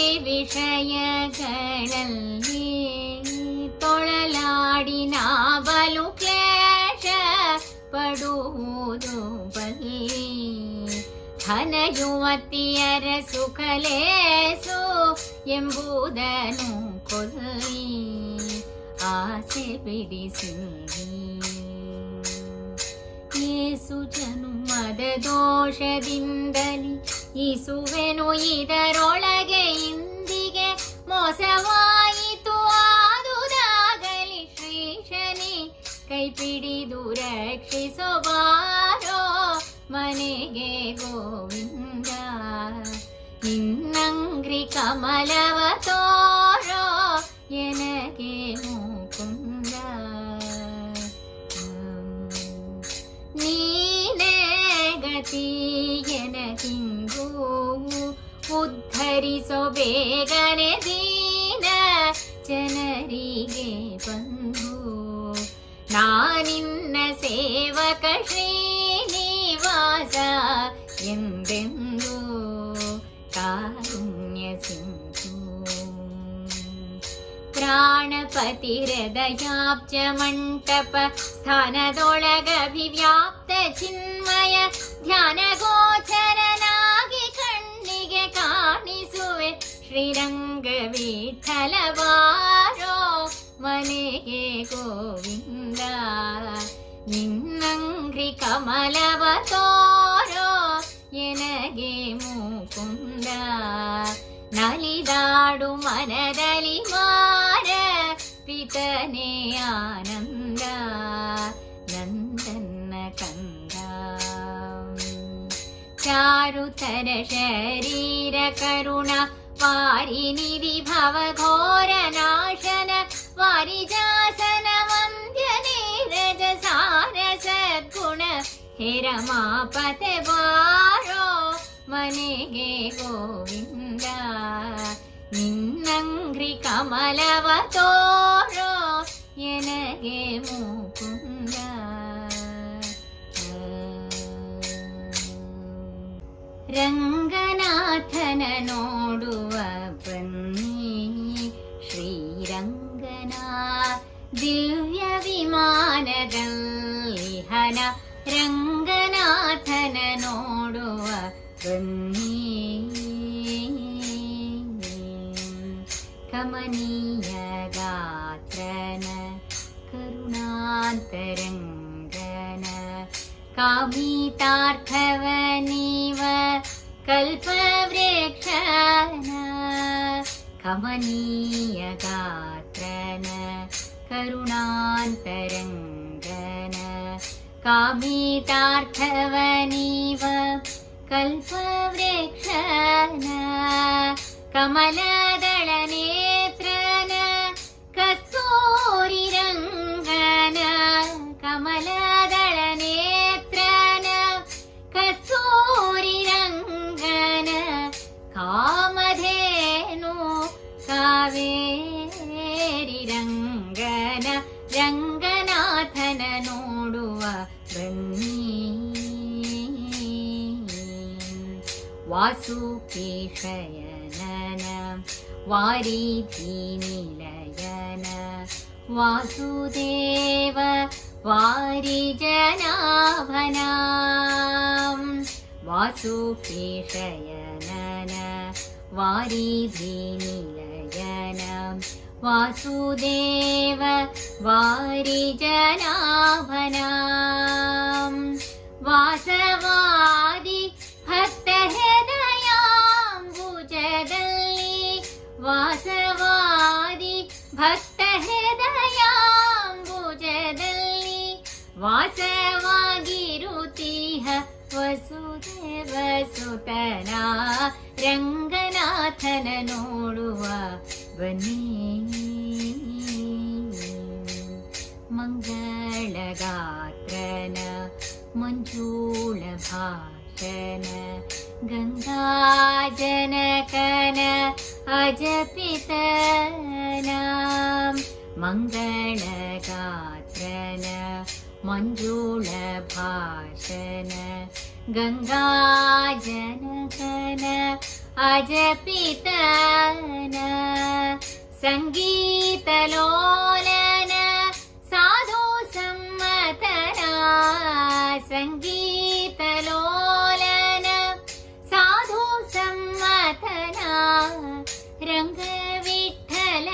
ವಿಷಯಗಳಲ್ಲಿ ತೊಳಲಾಡಿ ನಾ ಬಲು ಕ್ಲೇಶ ಪಡುವುದು ಬಲ್ಲಿ ಧನ ಯುವತಿಯರ ಸುಖಲೇಸು ಎಂಬುದನ್ನು ಕೊಲ್ಲಿ ಆಸೆ ಬಿಡಿಸಿ ಏಸು ಜನುಮದ ದೋಷದಿಂದಲಿ ಈಸುವೆನು ಇದರೊಳಗೆ ಇಂದಿಗೆ ಮೋಸವಾಯಿತು ಆದುದಾಗಲಿ ಶ್ರೀಶನಿ ಕೈ ಪಿಡಿದು ರಕ್ಷಿಸೋ ಬಾರೋ ಮನೆಗೆ ಗೋವಿಂದ ನಿನ್ನಂಗ್ರಿ ಕಮಲವ ತೋರೋ ಎನಗೆ ಮುಕುಂದ ನೀನೇ ಗತಿ ಎನಗಿಂದು ಉದ್ಧರಿಸೋ ಬೇಗನೆ ದೀನ ಜನರಿಗೆ ಬಂಧು ನಾನಿನ್ನ ಸೇವಕ ಶ್ರೀನಿವಾಸ ಎಂದೆಂದು ಕಾರುಣ್ಯ ಸಿಂಧು ಪ್ರಾಣಪತಿ ಹೃದಯಾಬ್ಜ ಮಂಟಪ ಸ್ಥಾನದೊಳಗಭಿವ್ಯಾಪ್ತ ಚಿನ್ಮಯ ಧ್ಯಾನ ಗೋಚರನಾಗಿ ಕಣ್ಣಿಗೆ ಕಾಣಿಸುವೆ ಶ್ರೀರಂಗ ವಿಠಲ ಬಾರೋ ಮನೆಗೆ ಗೋವಿಂದ ನಿನ್ನಂಗ್ರಿ ಕಮಲವ ತೋರೋ ಎನಗೆ ಮುಕುಂದ ನಲಿದಾಡು ಮನದಲ್ಲಿ ಮಾರ ಪಿತನೇ ಆನಂದ ನಂದನ್ನ ಕಂದ ಚಾರುತರ ಶರೀರ ಕರುಣ ವಾರಿನಿಧಿ ಭವಘೋರ ನಾಶನ ವಾರಿಜಾಸನ ವಂದ್ಯ ನೀರಜ ಸಾರ ಸದ್ಗುಣ ಹೇ ರಮಾಪತೆ ಬಾರೋ ಮನೆಗೆ ಗೋವಿಂದ ನಿನ್ನಂಗ್ರಿ ಕಮಲವ ತೋರೋ ಎನಗೆ ಮುಕುಂದ ರಂಗನಾಥನ ನೋಡುವ ಬನ್ನಿ ಶ್ರೀರಂಗನ ದಿವ್ಯ ವಿಮಾನದಲ್ಲಿ ಹನ ರಂಗನಾಥನ ನೋಡುವ ಬನ್ನಿ ಕಮನೀಯ ಗಾತ್ರನ ಕರುಣಾಂತರಂಗನ ಕಾಮಿತಾರ್ಥವ ನೀವ ಕಲ್ಪವೃಕ್ಷನ ಕಮನೀಯ ಗಾತ್ರನ ಕರುಣಾಂತರಂಗನ ಕಾಮಿತಾರ್ಥವ ನೀವ ಕಲ್ಪವೃಕ್ಷನ ಕಮಲದಳ ನೇತ್ರನ ಕಸ್ತೂರಿ ರಂಗನ ಕಮಲದಳ ನೇತ್ರನ ಕಸ್ತೂರಿ ರಂಗನ ಕಾಮಧೇನು ಕಾವೇರಿ ರಂಗನ ರಂಗನಾಥನ ನೋಡುವ ಬನ್ನಿ ವಾಸುಕಿ ಶಯನ वारिधि निलयन वासुदेव वारिजनाभना वासुकेशयनन वारिधि निलयन वासुदेव वारिजनाभना वासवादि भक्त हृदयांबुजदल्लि वासवादि भक्त हृदयांबुजदल्लि वासವಾಗಿರುತ್ತೀಹ ವಸುದೇವ ಸುತನ ರಂಗನಾಥನ ನೋಡುವ ಬನ್ನಿ ಮಂಗಳಗಾತ್ರನ ಮಂಜೂಳ ಭಾಷಣ ಗಂಗಾಜನಕನ ಅಜಪಿತನ ಮಂಗಳಗಾತ್ರನ ಮಂಜೂಳ ಭಾಷಣ ಗಂಗಾಜನಕನ ಅಜಪಿತನ ಸಂಗೀತಲೋಲನ ಸಾಧು ಸಮ್ಮತನ ಸಂಗೀತಲೋಲನ ಸಾಧು ಸಮ್ಮತನ ರಂಗವಿಠಲ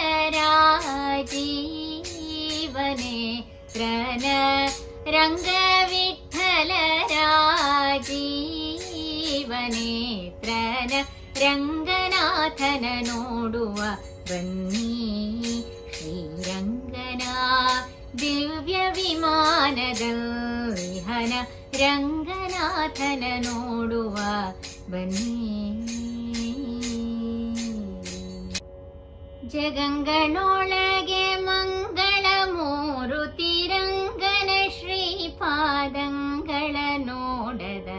ರಾಜೀವನೇತ್ರನ ರಂಗವಿಠಲ ರಾಜೀವನೇತ್ರನ ರಂಗನಾಥನ ನೋಡುವ ಬನ್ನಿ ಶ್ರೀರಂಗನ ದಿವ್ಯ ವಿಮಾನದಲ್ಲಿ ಹನ ರಂಗನಾಥನ ನೋಡುವ ಬನ್ನಿ ಜಗಂಗಳೊಳಗೆ ಮಂಗಳ ಮೂರುತಿ ರಂಗನ ಶ್ರೀಪಾದಂಗಳ ನೋಡದ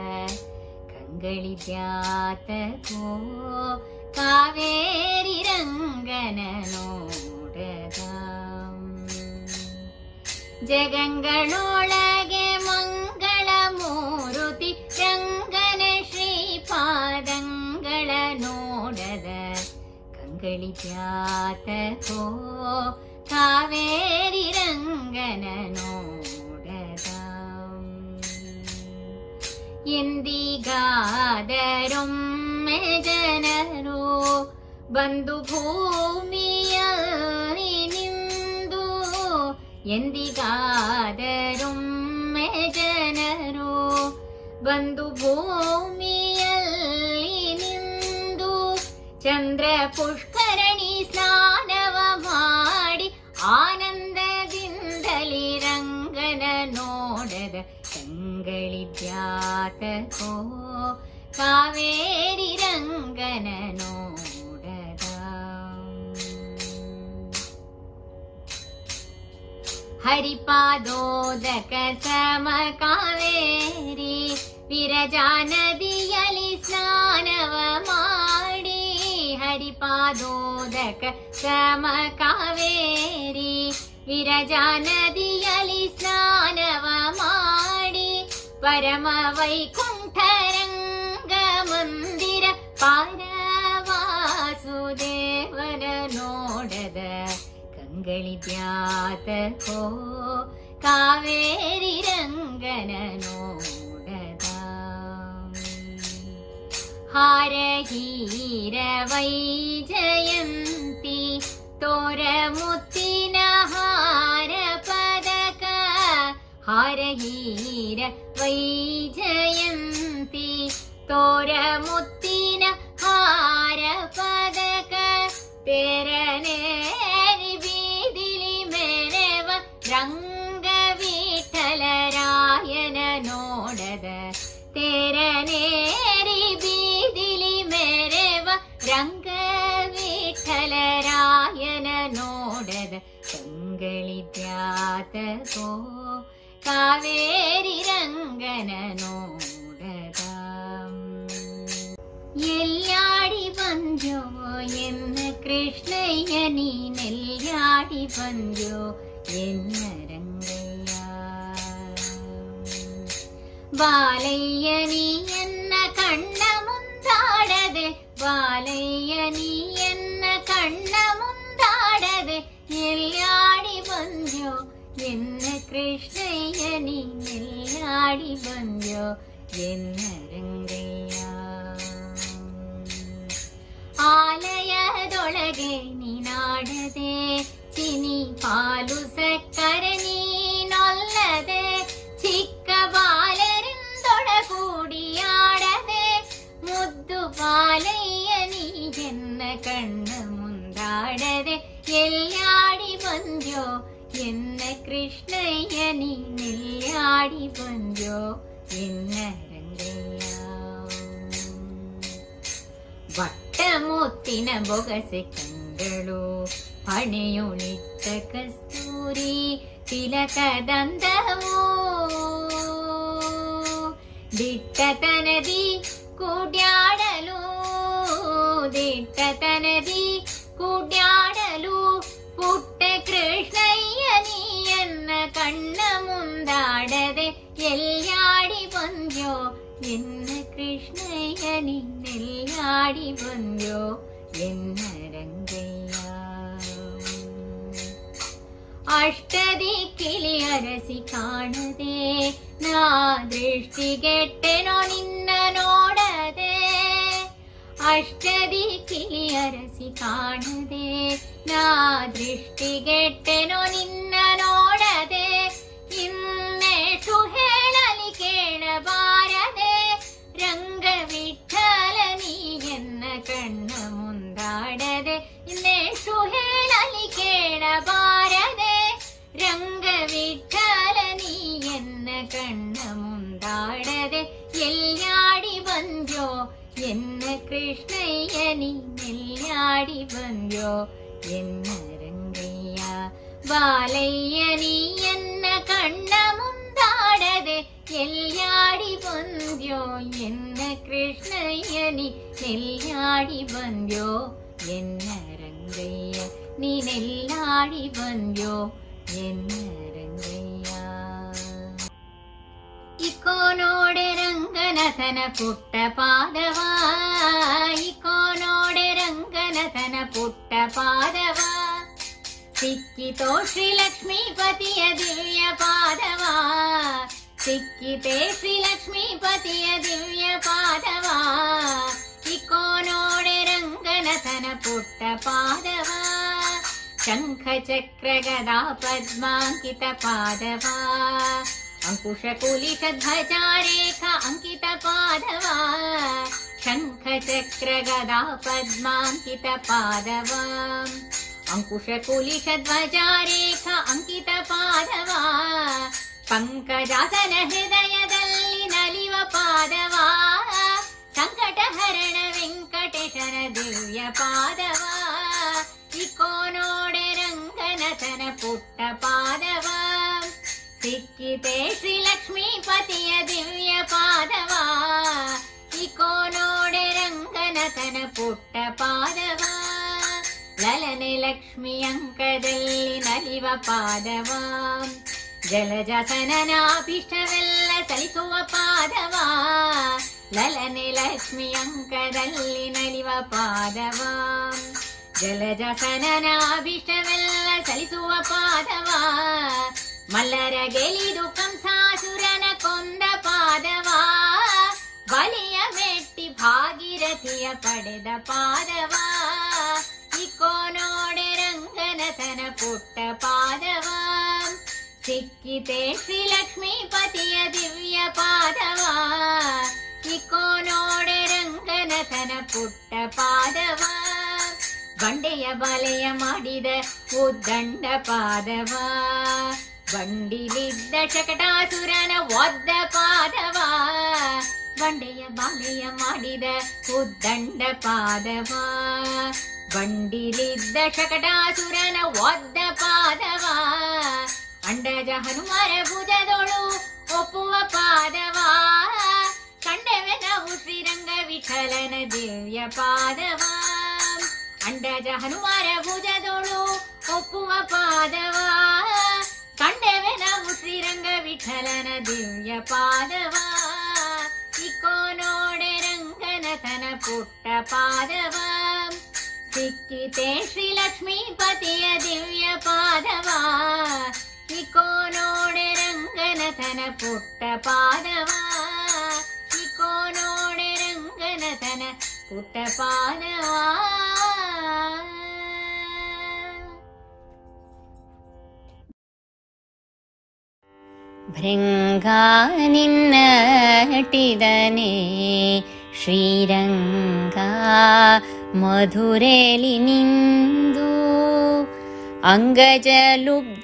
ಕಂಗಳಿದ್ಯಾತಕೋ ಕಾವೇರಿ ರಂಗನ ನೋಡದ ಜಗಂಗಳೊಳಗೆ ಮಂಗಳ ಮೂರುತಿ ರಂಗನ ಶ್ರೀಪಾದಂಗಳ ನೋಡದ ಕಂಗಳಿದ್ಯಾತಕೋ ಕಾವೇರಿ ರಂಗನ ನೋಡದ ಎಂದಿಗಾದರೊಮ್ಮೆ ಜನರು ಬಂದು ಭೂಮಿಯಲ್ಲಿ ನಿಂದು ಎಂದಿಗಾದರೊಮ್ಮೆ ಜನರು ಬಂದು ಭೂಮಿಯಲ್ಲಿ ನಿಂದು ಚಂದ್ರ ಪುಷ್ಕರಣಿ ಸ್ನಾನವ ಮಾಡಿ ಆನಂದದಿಂದಲಿ ರಂಗನ ನೋಡದ ಕಂಗಳಿದ್ಯಾತಕೋ ಕಾವೇರಿ ರಂಗನ ನೋಡದ ಹರಿಪಾದೋದಕ ಸಮ ಕಾವೇರಿ ವಿರಜಾ ನದಿಯಲ್ಲಿ ಸ್ನಾನವ ಮಾಡಿ ಹರಿಪಾದೋದಕ ಸಮ ಕಾವೇರಿ ವಿರಜಾ ನದಿಯಲ್ಲಿ ಸ್ನಾನವ ಮಾಡಿ ಪರಮ ವೈಕುಂಠ ರಂಗ ಮಂದಿರ ಪಾರವಾಸುದೇವನ ನೋಡದ ಕಂಗಳಿದ್ಯಾತಕೋ ಕಾವೇರಿ ರಂಗನ ನೋಡದ ಹಾರ ಹೀರ ವೈಜಯಂತಿ ತೋರ ಮುತ್ತಿನ ಹಾರ ಪದಕ ಹಾರ ಹೀರ ವೈಜಯಂತಿ ತೋರ ಮುತ್ತಿನ ಹಾರ ಪದಕ ತೆರನೇರಿ ಬೀದಿಲಿ ಮೆರೆವ ರಂಗ ವಿಠಲರಾಯನ ನೋಡದ ತೆರನೇರಿ ಬೀದಿಲಿ ಮೆರೆವ ರಂಗ ವಿಠಲರಾಯನ ನೋಡದ ಕಂಗಳಿದ್ಯಾತಕೋ ಕಾವೇರಿ ರಂಗನ ನೋಡದ ಎಲ್ಲಾಡಿ ಬಂದ್ಯೋ ಎನ್ನ ಕೃಷ್ಣಯ್ಯ ನೀನೆಲ್ಲಾಡಿ ಬಂದ್ಯೋ ಎನ್ನ ರಂಗಯ್ಯ ಬಾಲಯ್ಯ ನೀಯನ್ನ ಕಣ್ಣ ಮುಂದಾಡದೆ ಬಾಲಯ್ಯ ನೀಯನ್ನ ಕೃಷ್ಣಯ್ಯ ನೀನೆಲ್ಲಾಡಿ ಬಂದ್ಯೋ ಎನ್ನ ರಂಗಯ್ಯ. ಆಲಯದೊಳಗೆ ನೀನಾಡದೆ ಚಿನಿ ಪಾಲು ಸಕ್ಕರೆ ನೀನೊಲ್ಲದೆ ಚಿಕ್ಕ ಬಾಲರಿಂದೊಡಗೂಡಿಯಾಡದೆ ಮುದ್ದು ಬಾಲಯ್ಯ ನೀ ಎನ್ನ ಕಣ್ಣ ಮುಂದಾಡದೆ ಎಲ್ಲಾಡಿ ಬಂದ್ಯೋ ಎನ್ನ ಕೃಷ್ಣಯ್ಯ ನೀನೆಲ್ಲಾಡಿ ಬಂದ್ಯೋ ಎನ್ನ ರಂಗಯ್ಯ. ಬಟ್ಟ ಮುತ್ತಿನ ಬೊಗಸೆ ಕಂಗಳು ಹಣೆಯುಣಿಟ್ಟ ಕಸ್ತೂರಿ ತಿಲಕದಂದವೋ ದಿಟ್ಟತನದಿ ಕೂಡ್ಯಾಡಲು ದಿಟ್ಟತನದಿ ಕೂಡ್ಯಾಡಲು ಪುಟ್ಟ ಕೃಷ್ಣಯ್ಯ ನೀಯನ್ನ ಕಣ್ಣ ಮುಂದಾಡದೆ ಎಲ್ಲಾಡಿ ಬಂದ್ಯೋ ಎನ್ನ ಕೃಷ್ಣಯ್ಯ ನೀನೆಲ್ಲಾಡಿ ಬಂದ್ಯೋ ಎನ್ನ ರಂಗಯ್ಯ. ಅಷ್ಟದಿಕ್ಕಿಲಿ ಅರಸಿ ಕಾಣದೆ ನಾ ದೃಷ್ಟಿಗೆಟ್ಟೆನೋ ನಿನ್ನ ನೋಡದೆ ಅಷ್ಟದಿಕ್ಕಿಲಿ ಅರಸಿ ಕಾಣದೆ ನಾ ದೃಷ್ಟಿಗೆಟ್ಟೆನೋ ನಿನ್ನ ನೋಡದೆ ಇನ್ನೆಷ್ಟು ಹೇಳಲಿ ಕೇಳಬಾರದೆ ರಂಗ ವಿಠಲ ನೀ ಎನ್ನ ಕಣ್ಣ ಮುಂದಾಡದೆ ಇನ್ನೆಷ್ಟು ಹೇಳಲಿ ಕೇಳಬಾರದೆ ರಂಗ ವಿಠಲ ನೀ ಎನ್ನ ಕಣ್ಣ ಮುಂದಾಡದೆ ಎಲ್ಲಾಡಿ ಬಂದ್ಯೋ ಎನ್ನ ಕೃಷ್ಣಯ್ಯ ನೀನೆಲ್ಲಾಡಿ ಬಂದ್ಯೋ ಎನ್ನ ರಂಗಯ್ಯ. ಬಾಲಯ್ಯ ನೀ ಎನ್ನ ಕಣ್ಣ ಮುಂದಾಡದೆ ಎಲ್ಲಾಡಿ ಬಂದ್ಯೋ ಎನ್ನ ಕೃಷ್ಣಯ್ಯ ನೀನೆಲ್ಲಾಡಿ ಬಂದ್ಯೋ ಎನ್ನ ರಂಗಯ್ಯ ನೀನೆಲ್ಲಾಡಿ ಬಂದ್ಯೋ ಎನ್ನ ರಂಗಯ್ಯ. ಇಕೋ ನೋಡೆ ರಂಗನಥನ ಪುಟ್ಟ ಪಾದವ ಇಕೋ ನೋಡೆ ರಂಗನಥನ ಪುಟ್ಟ ಪಾದವ ಸಿಕ್ಕಿತೋ ಶ್ರೀ ಲಕ್ಷ್ಮೀಪತಿಯ ದಿವ್ಯ ಪಾದವ ಸಿಕ್ಕಿತೆ ಶ್ರೀ ಲಕ್ಷ್ಮೀಪತಿಯ ದಿವ್ಯ ಪಾದವ ಇಕೋ ನೋಡೆ ರಂಗನಥನ ಪುಟ್ಟ ಪಾದವ ಶಂಖ ಚಕ್ರ ಗದಾ ಪದ್ಮಾಂಕಿತ ಪಾದವ ಅಂಕುಶ ಕುಲಿಶ ಧ್ವಜಾರೇಖ ಅಂಕಿತ ಪಾದವ ಶಂಖ ಚಕ್ರ ಗದಾ ಪದ್ಮಾಂಕಿತ ಪಾದವ ಅಂಕುಶ ಕುಲಿಶ ಧ್ವಜಾರೇಖ ಅಂಕಿತ ಪಾದವ ಪಂಕಜಾಸನ ಹೃದಯದಲ್ಲಿ ನಲಿವ ಪಾದವ ಸಂಕಟ ಹರಣ ವೆಂಕಟೇಶನ ದಿವ್ಯ ಪಾದವ ಇಕೋ ನೋಡೆ ರಂಗನಥನ ಪುಟ್ಟ ಪಾದವ ಸಿಕ್ಕಿತೆ ಶ್ರೀ ಲಕ್ಷ್ಮೀಪತಿಯ ದಿವ್ಯ ಪಾದವ ಇಕೋ ನೋಡೆ ರಂಗನಥನ ಪುಟ್ಟ ಪಾದವ ಲಲನೆ ಲಕ್ಷ್ಮಿ ಅಂಕದಲ್ಲಿ ನಲಿವ ಪಾದವ ಜಲಜಾಸನನಾಭಿಷ್ಟವೆಲ್ಲ ಸಲಿಸುವ ಪಾದವ ಲಲನೆ ಲಕ್ಷ್ಮಿ ಅಂಕದಲ್ಲಿ ನಲಿವ ಪಾದವ ಜಲಜಾಸನನಾಭಿಷ್ಟವೆಲ್ಲ ಸಲಿಸುವ ಪಾದವ ಮಲ್ಲರ ಗೆಲಿದು ಕಂಸಾಸುರನ ಕೊಂದ ಪಾದವ ಬಲಿಯ ಮೆಟ್ಟಿ ಭಾಗೀರಥಿಯ ಪಡೆದ ಪಾದವ ಇಕೋ ನೋಡೆ ರಂಗನಥನ ಪುಟ್ಟ ಪಾದವ ಸಿಕ್ಕಿತೆ ಶ್ರೀ ಲಕ್ಷ್ಮೀಪತಿಯ ದಿವ್ಯ ಪಾದವ ಇಕೋ ನೋಡೆ ರಂಗನಥನ ಪುಟ್ಟ ಪಾದವ ಬಂಡೆಯ ಬಲೆಯ ಮಾಡಿದ ಉದ್ದಂಡ ಪಾದವ ಬಂಡಿಲಿದ್ದ ಶಕಟಾಸುರನ ಒದ್ದ ಪಾದವ ಬಂಡೆಯ ಬಾಲೆಯ ಮಾಡಿದ ಉದ್ದಂಡ ಪಾದವ ಬಂಡಿಲಿದ್ದ ಶಕಟಾಸುರನ ಒದ್ದ ಪಾದವ ಅಂಡಜ ಹನುಮರ ಭುಜದೊಳು ಒಪ್ಪುವ ಪಾದವ ಕಂಡವೆ ನಾವು ಶ್ರೀರಂಗ ವಿಠಲನ ದಿವ್ಯ ಪಾದವ ಅಂಡಜ ಹನುಮರ ಭುಜದೊಳು ಒಪ್ಪುವ ಪಾದವ ಕಂಡವೆ ನಾವು ಶ್ರೀರಂಗ ವಿಠಲನ ದಿವ್ಯ ಪಾದವ ಇಕೋ ನೋಡೆ ರಂಗನಥನ ಪುಟ್ಟ ಪಾದವ ಸಿಕ್ಕಿತೆ ಶ್ರೀ ಲಕ್ಷ್ಮೀಪತಿಯ ದಿವ್ಯ ಪಾದವ ಇಕೋ ನೋಡೆ ತನ ಪುಟ್ಟ ಪಾದವ ಇಕೋ ನೋಡೆ ರಂಗನ ತನ ಪುಟ್ಟ ಪಾದವ. ಭೃಂಗಾ ನಿನ್ನಟಿದನೆ ಶ್ರೀರಂಗ ಮಧುರೇಲಿ ನಿಂದು ಅಂಗಜಲುಬ್ಧ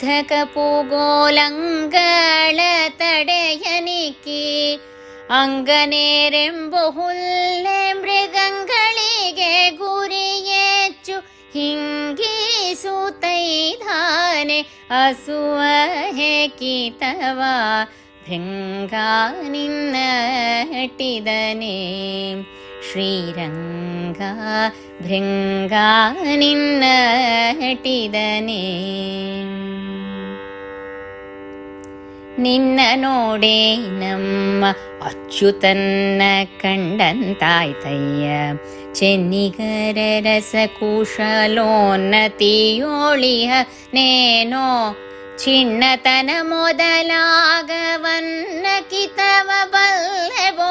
ಕಪುಗೋಲಂಗಳ ತಡೆಯನಿಕ್ಕಿ ಅಂಗನೇರೆಂಬು ಹುಲ್ಲೆ ಮೃಗಂಗಳಿಗೆ ಗುರಿಯೆಚ್ಚು ಹಿಂಗಿಸುತ್ತೈದಾನೆ ಅಸುವ ಹೇಕಿತವ ಭೃಂಗಾ ನಿನ್ನಟಿದನೆ ಶ್ರೀರಂಗ ಭೃಂಗಾ ನಿನ್ನಟಿದನೆ. ನಿನ್ನ ನೋಡೆ ನಮ್ಮ ಅಚ್ಯುತನ್ನ ಕಂಡಂತಾಯ್ತಯ್ಯ ಚೆನ್ನಿಗರ ರಸಕುಶಲೋನ್ನತಿಯೋಳಿಹ ನೇನೋ ಚಿಣ್ಣತನ ಮೊದಲಾಗವನ್ನ ಕಿತವ ಬಲ್ಲೆವೋ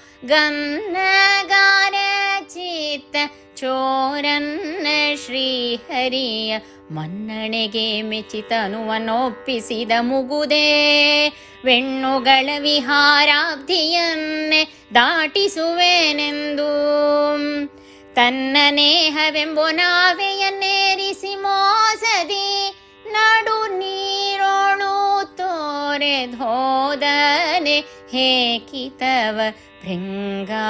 ಗನ್ನಗಾರ ಚಿತ್ತ ಚೋರನ್ನ ಶ್ರೀಹರಿಯ ಮನ್ನಣೆಗೆ ಮೆಚ್ಚಿತನುವನ್ನೊಪ್ಪಿಸಿದ ಮುಗುದೇ ವೆಣ್ಣುಗಳ ವಿಹಾರಾಬ್ಧಿಯನ್ನೇ ದಾಟಿಸುವೆನೆಂದು ತನ್ನ ನೇಹವೆಂಬೋ ನಾವೆಯನ್ನೇರಿಸಿ ಮೋಸದಿ ನಡು ನೀರೋಳು ತೋರೆದೋದನೆ ಹೇಕಿತವ ಭೃಂಗಾ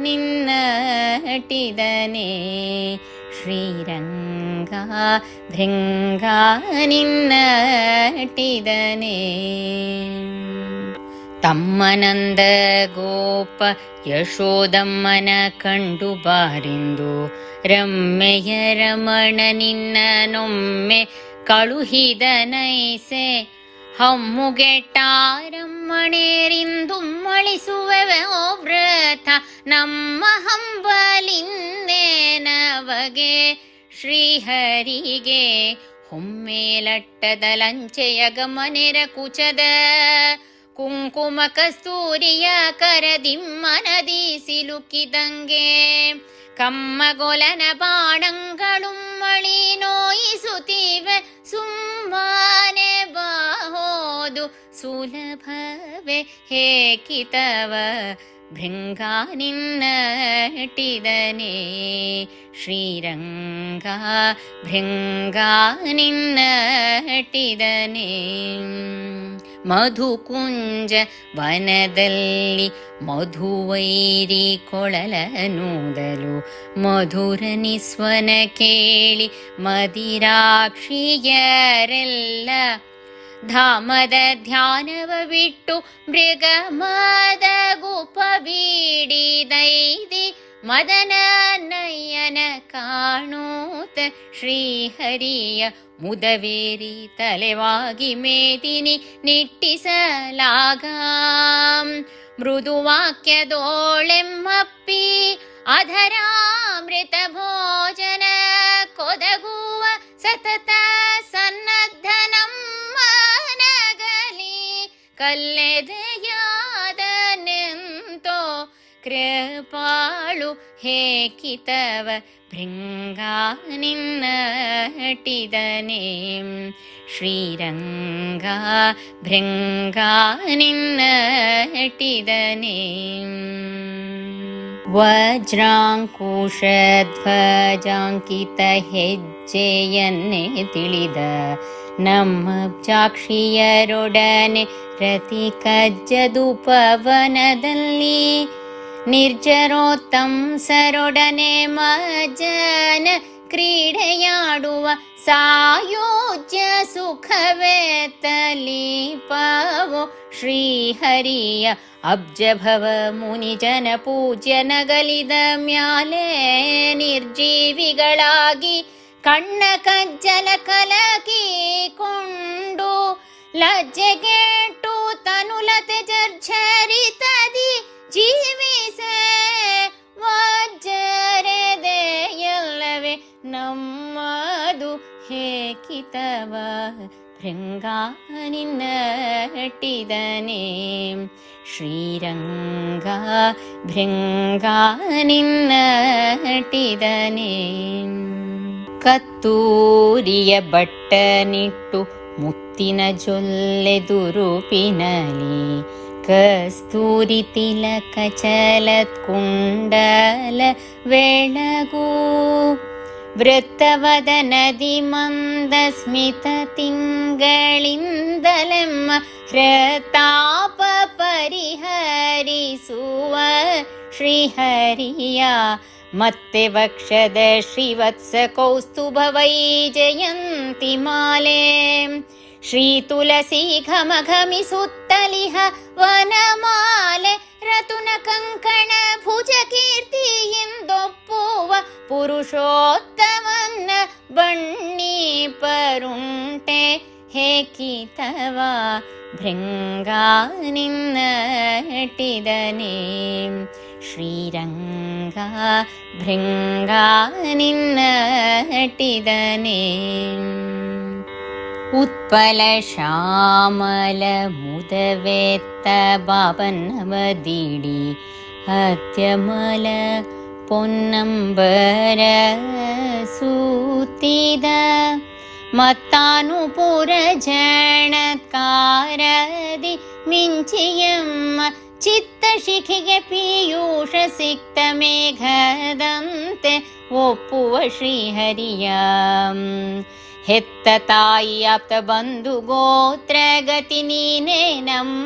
ನಿನ್ನಟಿದನೆ ಶ್ರೀರಂಗ ಭೃಂಗಾ ನಿನ್ನಟಿದನೆ. ತಮ್ಮನಂದ ಗೋಪ ಯಶೋದಮ್ಮನ ಕಂಡು ಬಾರಿಂದು ರಮ್ಮೆಯ ರಮಣ ನಿನ್ನನೊಮ್ಮೆ ಕಳುಹಿದ ನೈಸೆ ಹಮ್ಮುಗೆಟ್ಟಾರಮ್ಮಣೇರಿಂದು ಮಳಿಸುವೆವೋ ವ್ರತ ನಮ್ಮ ಹಂಬಲಿಂದೇನವಗೆ ಶ್ರೀಹರಿಗೆ ಹೊಮ್ಮೇಲಟ್ಟದ ಲಂಚೆಯ ಗಮನೆರ ಕುಚದ ಕುಂಕುಮ ಕಸ್ತೂರಿಯ ಕರದಿಮ್ಮನದಿ ಸಿಲುಕಿದಂಗೆ ಕಮ್ಮಗೊಲನ ಬಾಣಂಗಳುಮ್ಮಳಿ ನೋಯಿಸುತ್ತಿವೆ ಸುಮ್ಮನೆ ಬಾಹೋದು ಸುಲಭವೇ ಹೇಕಿತವ ಭೃಂಗಾ ನಿನ್ನಟಿದನೆ ಶ್ರೀರಂಗ ಭೃಂಗಾ ನಿನ್ನಟಿದನೆ. ಮಧುಕುಂಜ ವನದಲ್ಲಿ ಮಧುವೈರಿ ಕೊಳಲನೂದಲು ಮಧುರ ನಿಸ್ವನ ಕೇಳಿ ಮದಿರಾಕ್ಷಿಯರೆಲ್ಲ ಧಾಮದ ಧ್ಯಾನವ ಬಿಟ್ಟು ಮೃಗಮದ ಗುಪ ಬೀಡಿದೈದಿ ಮದನ ನಯನ ಕಾಣೂತ ಶ್ರೀಹರಿಯ ಮುದವೇರಿ ತಲೆವಾಗಿ ಮೇದಿನಿ ನಿಟ್ಟಿಸಲಾಗ ಮೃದುವಾಕ್ಯದೋಳೆಮ್ಮಪ್ಪಿ ಅಧರಾಮೃತ ಭೋಜನ ಕೊದಗುವ ಸತತ ಸನ್ನದ್ಧ ನಮ್ಮನಗಲಿ ಕಲ್ಲೆದೆಯಾದನೆಂತೋ ಕೃಪಾಳು ಹೇಕಿತವ ಭೃಂಗಾ ನಿನ್ನಟಿದನೆ ಶ್ರೀರಂಗ ಭೃಂಗಾ ನಿನ್ನಟಿದನೆ. ವಜ್ರಾಂಕುಶಧ್ವಜಾಂಕಿತ ಹೆಜ್ಜೆಯನ್ನೇ ತಿಳಿದ ನಮ್ಮ ಸಾಕ್ಷಿಯರೊಡನೆ ರತಿ ಕಜ್ಜದುಪವನದಲ್ಲಿ ನಿರ್ಜರೋತ್ತಂಸರೊಡನೆ ಮಜ್ಜನ ಕ್ರೀಡೆಯಾಡುವ ಸಾಯೋಜ್ಯ ಸುಖವೇ ತಲೀಪವೋ ಶ್ರೀಹರಿಯ ಅಬ್ಜಭವ ಮುನಿಜನ ಪೂಜ್ಯ ನಗಲಿದ ಮ್ಯಾಲೆ ನಿರ್ಜೀವಿಗಳಾಗಿ ಕಣ್ಣ ಕಜ್ಜಲ ಕಲಕಿಕೊಂಡು ಲಜ್ಜೆಗೆಟ್ಟು ತನುಲತೆ ಜರ್ಝರಿತದಿ ಜೀವಿಸೆ ವಜ್ಜರೆದೆಯಲ್ಲವೇ ನಮ್ಮದು ಹೇಕಿತವ ಭೃಂಗ ನಿನ್ನಟ್ಟಿದನೆ ಶ್ರೀರಂಗ ಭೃಂಗ ನಿನ್ನಟ್ಟಿದನೆ ಕತ್ತೂರಿಯ ಬಟ್ಟನಿಟ್ಟು ಮುತ್ತಿನ ಜೊಲ್ಲೆದುರುಪಿನಲಿ ಕಸ್ತೂರಿ ತಿಲಕ ಚಲತ್ ಕುಂಡಲ ಬೆಳಗು ವೃತ್ತವದನದಿ ಮಂದ ಸ್ಮಿತ ತಿಂಗಳಿಂದಲೆಮ್ಮ ಹೃತಾಪ ಪರಿಹರಿಸುವ ಶ್ರೀಹರಿಯ ಮತ್ತೆ ವಕ್ಷದ ಶ್ರೀವತ್ಸ ಕೌಸ್ತುಭ ವೈಜಯಂತಿ ಮಾಲೆ ಶ್ರೀ ತುಳಸಿ ಘಮ ಘಮಿಸುತ್ತಲಿಹ ವನಮಾಲೆ ರತುನ ಕಂಕಣ ಭುಜ ಕೀರ್ತಿ ಎಂದೊಪ್ಪುವ ಪುರುಷೋತ್ತಮನ್ನ ಬಣ್ಣಿ ಪರುಂಟೆ ಹೇಕಿತವ ಭೃಂಗ ನಿನ್ನಟ್ಟಿದನೆ ಶ್ರೀರಂಗ ಭೃಂಗ ನಿನ್ನಟ್ಟಿದನೆ ಉತ್ಪಲ ಶ್ಯಾಮಲ ಮುದವೆತ್ತ ಬಾಬನ್ನವದಿಡಿ ಅತ್ಯಮಲ ಪೊನ್ನಂಬರ ಸೂತಿದ ಮತ್ತಾನುಪುರ ಜಣತ್ಕಾರದಿ ಮಿಂಚಿಯಮ್ಮ ಚಿತ್ತ ಶಿಖಿಗೆ ಪೀಯೂಷ ಸಿಕ್ತ ಮೇಘದಂತೆ ಒಪ್ಪುವ ಶ್ರೀಹರಿಯ ಹೆತ್ತ ತಾಯಿ ಆಪ್ತ ಬಂಧು ಗೋತ್ರ ಗತಿ ನೀನೇ ನಮ್ಮ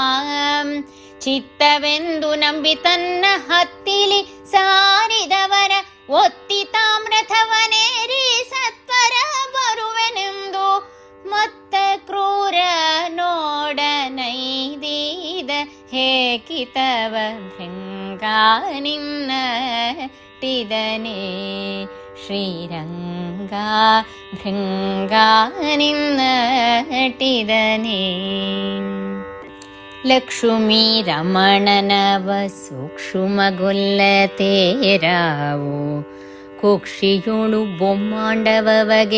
ಚಿತ್ತವೆಂದು ನಂಬಿ ತನ್ನ ಹತ್ತಿಲಿ ಸಾರಿದವರ ಒತ್ತಿ ತಾಮ್ರಥವನೇರಿ ಸತ್ವರ ಬರುವೆನೆಂದು ಮತ್ತ ಕ್ರೂರ ನೋಡನೈದೀದ ಹೇಕಿತವ ಭೃಂಗ ನಿನ್ನಟ್ಟಿದನೆ ಶ್ರೀರಂಗ ಭೃಂಗ ನಿನ್ನಟ್ಟಿದನೆ ಲಕ್ಷ್ಮೀ ರಮಣನವ ಸೂಕ್ಷ್ಮಗೊಲ್ಲತೇರಾವು ಕುಕ್ಷಿಯುಳು ಬೊಮ್ಮಾಂಡವಗೆ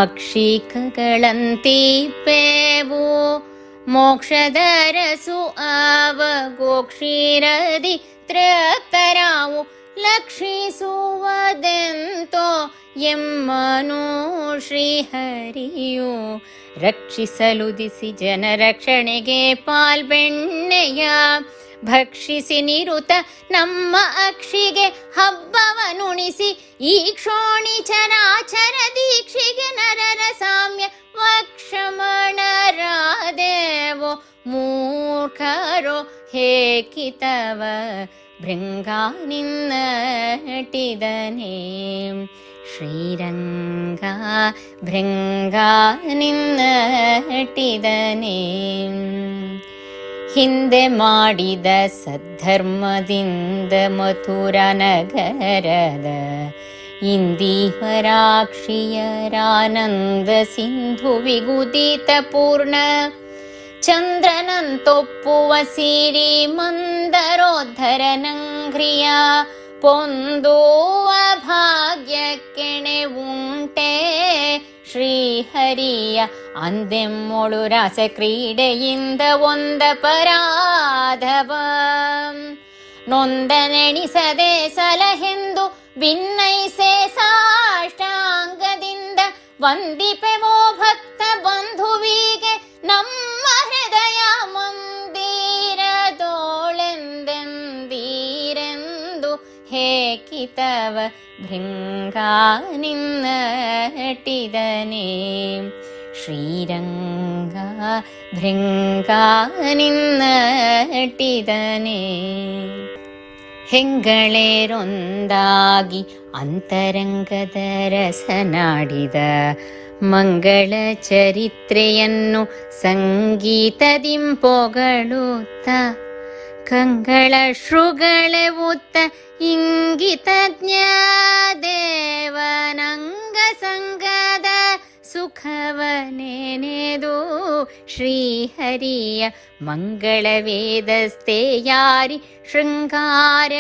ಮಕ್ಷಿಕಗಳಂತೀಪೇವು ಮೋಕ್ಷದರಸು ಆವ ಗೋಕ್ಷೀರದಿ ತೃಪ್ತರಾವು ಲಕ್ಷಿಸುವದೆಂತೋ ಎಮ್ಮನು ಶ್ರೀಹರಿಯು ರಕ್ಷಿಸಲು ದಿಸಿ ಜನ ರಕ್ಷಣೆಗೆ ಪಾಲ್ಬೆಣ್ಣೆಯ ಭಕ್ಷಿಸಿ ನಿರುತ ನಮ್ಮ ಅಕ್ಷಿಗೆ ಹಬ್ಬವನುಣಿಸಿ ಈ ಕ್ಷೋಣಿ ಚರಾಚರ ದೀಕ್ಷಿಗೆ ನರರ ಸಾಮ್ಯ ವಕ್ಷಮಣರಾದೇವೋ ಮೂರ್ಖರೋ ಹೇಕಿತವ ಭೃಂಗ ನಿನ್ನಟ್ಟಿದನೆ ಶ್ರೀರಂಗ ಭೃಂಗ ನಿನ್ನಟ್ಟಿದನೆ ಹಿಂದೆ ಮಾಡಿದ ಸದ್ಧರ್ಮದಿಂದ ಮಥುರ ನಗರದ ಇಂದೀವರಾಕ್ಷಿಯರಾನಂದ ಸಿಂಧು ವಿಗುದಿತ ಪೂರ್ಣ ಚಂದ್ರನಂತೊಪ್ಪುವ ಸಿರಿ ಮಂದರೋದ್ಧರ ನಂಘ್ರಿಯ ಪೊಂದುವ ಭಾಗ್ಯಕ್ಕೆಣೆ ಉಂಟೆ ಶ್ರೀಹರಿಯ ಅಂದೆಮ್ಮೊಳು ರಾಸ ಕ್ರೀಡೆಯಿಂದ ಒಂದ ಪರಾಧವ ನೊಂದನೆಣಿಸದೆ ಸಲಹೆಂದು ಭಿನ್ನೈಸೆ ಸಾಷ್ಟಾಂಗದಿಂದ ವಂದಿಪೆವೋ ಭಕ್ತ ಬಂಧುವಿಗೆ ನಮ್ಮ ಹೃದಯ ಮಂದಿರದೋಳೆಂದೆಂದೀರೆಂದು ಹೇಕಿತವ ಭೃಂಗ ನಿನ್ನಟ್ಟಿದನೆ ಶ್ರೀರಂಗ ಭೃಂಗ ನಿನ್ನಟ್ಟಿದನೆ ಹೆಂಗಳೇರೊಂದಾಗಿ ಅಂತರಂಗದ ರಸನಾಡಿದ ಮಂಗಳ ಚರಿತ್ರೆಯನ್ನು ಸಂಗೀತದಿಂಪೊಗಳುತ್ತ ಕಂಗಳ ಶ್ರುಗಳೆವುತ್ತ ಇಂಗಿತಜ್ಞ ದೇವನಂಗ ಸಂಗದ ಸುಖವನೆನೆದು ಶ್ರೀಹರಿಯ ಮಂಗಳ ವೇದಸ್ಥೆಯಾರಿ ಶೃಂಗಾರ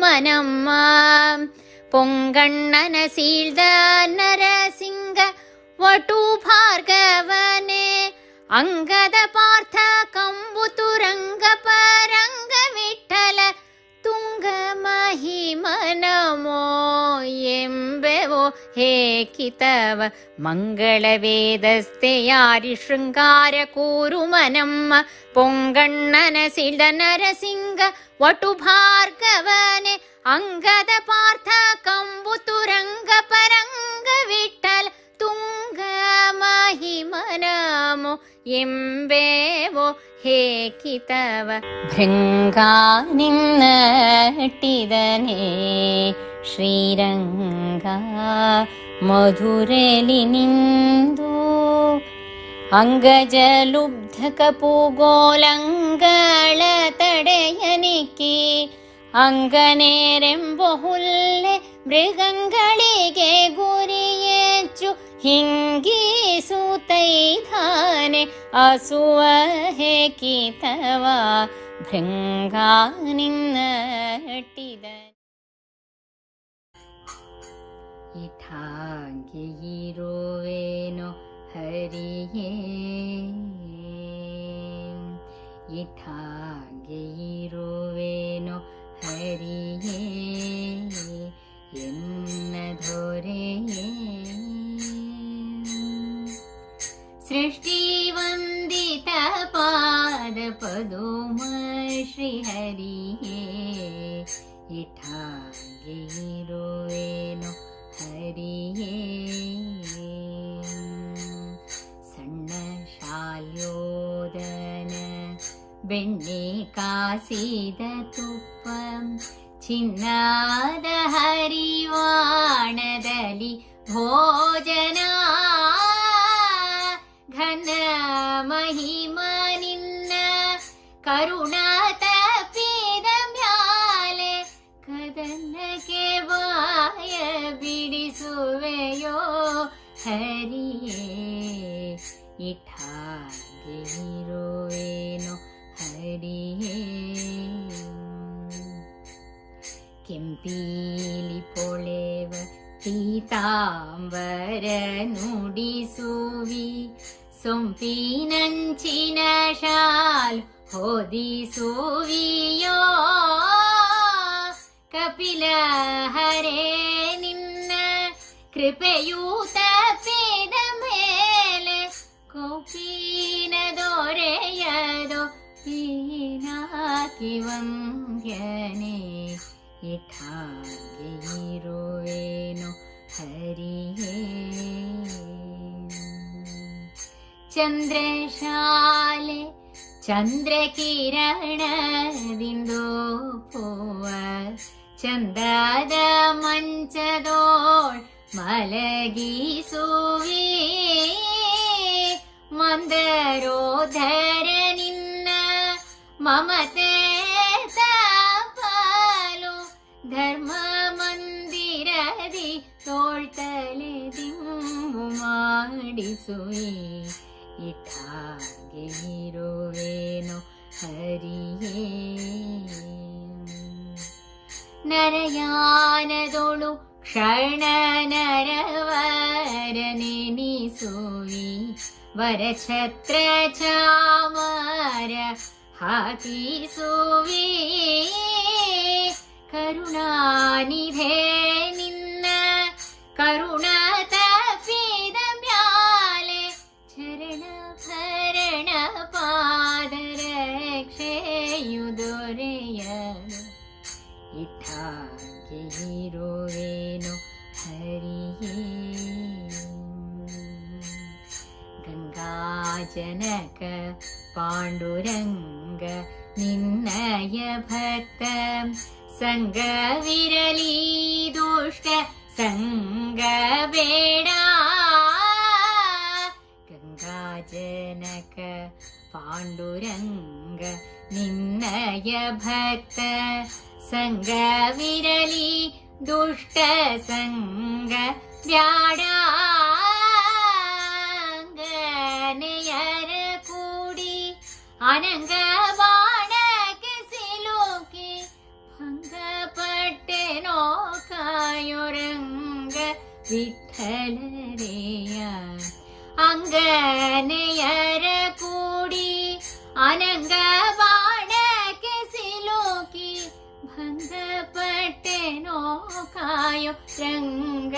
ಕೂರುಮನಮ್ಮ ಪೊಂಗಣ್ಣನ ಸೀಳ್ದ ನರಸಿಂಗ ವಟು ಭಾರ್ಗವನೆ ಅಂಗದ ಪಾರ್ಥ ಕಂಬುತುರಂಗ ಪರಂಗ ವಿಠಲ ತುಂಗ ಮಹಿಮನಮೋ ಎಂಬೆವೋ ಹೇ ಕಿತವ ಮಂಗಳ ವೇದಸ್ಥೆಯಾರಿ ಶೃಂಗಾರ ಕೂರುಮನಮ್ಮ ಪೊಂಗಣ್ಣನ ಸಿಳ್ದ ನರಸಿಂಗ ವಟು ಭಾರ್ಗವನೆ ಅಂಗದ ಪಾರ್ಥ ಕಂಬುತುರಂಗ ಪರಂಗ ವಿಠಲ ತುಂಗ ಮಹಿಮನಮೋ ಎಂಬೇವೋ ಹೇ ಕಿತವ ಭೃಂಗಾ ನಿನ್ನಟ್ಟಿದನೆ ಶ್ರೀರಂಗ ಮಧುರೆಲಿ ನಿಂದು ಅಂಗಜಲುಬ್ಧ ಕಪುಗೋಲಂಗಳ ತಡೆಯನಿಕ್ಕಿ ಅಂಗನೇರೆಂಬುಹುಲ್ಲೆ ಮೃಗಂಗಳಿಗೆ ಗುರಿಯೆಚ್ಚು ಹಿಂಗಿಸುತ್ತೈಧಾನೆ ಅಸುವ ಹೇ ಕಿತವ ಭೃಂಗಾ ನಿನ್ನಟ್ಟಿದ ಇಠಾಗೆ ಇರುವೇನೋ ಹರಿಯೇ ಇಠಾಗೆ ಇರುವೇನೋ ಹರಿಯೇ ಎನ್ನ ದೊರೆಯೇ ಸೃಷ್ಟಿ ವಂದಿತ ಪಾದ ಪದುಮ ಶ್ರೀಹರಿಯೇ ಇಠಾಗೆ ಇರುವೇನೋ ಹರಿಯೇ ಸಣ್ಣ ಶಾಲ್ಯೋದನ ಬೆಣ್ಣೆ ಕಾಸಿದ ತುಪ್ಪ ಚಿನ್ನದ ಹರಿವಾಣದಲ್ಲಿ ಭೋಜನ ಘನ ಮಹಿಮ ನಿನ್ನ ಕರುಣ ತಪ್ಪಿದ ಮ್ಯಾಲೆ ಕದನಕ್ಕೆ ಬಾಯ ಬಿಡಿಸುವೆಯೋ ಹರಿಯೇ ಇಠಾಗೆ ಇರುವೇನೋ ಹರಿಯೇ ಕೆಂಪೀಲಿ ಪೊಳೆವ ಪೀತಾಂಬರ ನುಡಿಸುವಿ ಸೊಂಪಿನಂಚಿನ ಶಾಲ್ ಹೊದಿಸುವಿಯೋ ಕಪಿಲ ಹರೇ ನಿನ್ನ ಕೃಪೆಯೂ ತಪ್ಪಿದ ಮೇಲೆ ಕೌಪೀನ ದೊರೆಯದೋ ಪೀನಾಕಿ ವಂದ್ಯನೆ ಇಠಾಗೆ ಇರುವೇನೋ ಹರಿಯೇ ಚಂದ್ರಶಾಲೆ ಚಂದ್ರಕಿರಣದಿಂದೋಪುವ ಚಂದದ ಮಂಚದೋಳ್ ಮಲಗಿಸುವಿ ಮಂದರೋಧರ ನಿನ್ನ ಮಮತೆ ತಪಲು ಧರ್ಮ ಮಂದಿರದಿ ತೋಳ್ತಲೆ ದಿಂಬು ಮಾಡಿಸುವಿ ಇಠಾಗೆ ಇರುವೇನೋ ಹರಿಯೇ ನರಯಾನದೊಳು ಕ್ಷಣ ನರವರ ನೆನಿಸುವಿ ವರಛತ್ರ ಚಾಮರ ಹಾಕಿಸುವಿ ಕರುಣಾನಿಧೆ ನಿನ್ನ ಕರುಣ ತಪ್ಪಿದ ಮ್ಯಾಲೆ ಚರಣ ಭರಣ ಪಾದರ ಕ್ಷೇಯು ದೊರೆಯಲು ಇಠಾಗೆ ಇರುವೇನೋ ಹರಿಯೇ ಗಂಗಾಜನಕ ಪಾಂಡುರಂಗ ನಿನ್ನಯ ಭಕ್ತ ಸಂಗವಿರಲಿ ದುಷ್ಟ ಸಂಗ ಬೇಡ ಗಂಗಾಜನಕ ಪಾಂಡುರಂಗ ನಿನ್ನಯ ಭಕ್ತ ಸಂಗವಿರಲಿ ದುಷ್ಟ ಸಂಗ ಬ್ಯಾಡ ಗನೆಯರ ಕೂಡಿ ಅನಂಗ ಬಾಣಕ್ಕೆ ಸಿಲುಕಿ ಭಂಗ ಪಟ್ಟೆನೋ ಕಾಯೋರಂಗ ವಿಠಲರೆಯ ಅನಂಗ ಬಾಣಕ್ಕೆ ಸಿಲುಕಿ ಭಂಗಪಟ್ಟೆನೋ ಕಾಯೋ ರಂಗ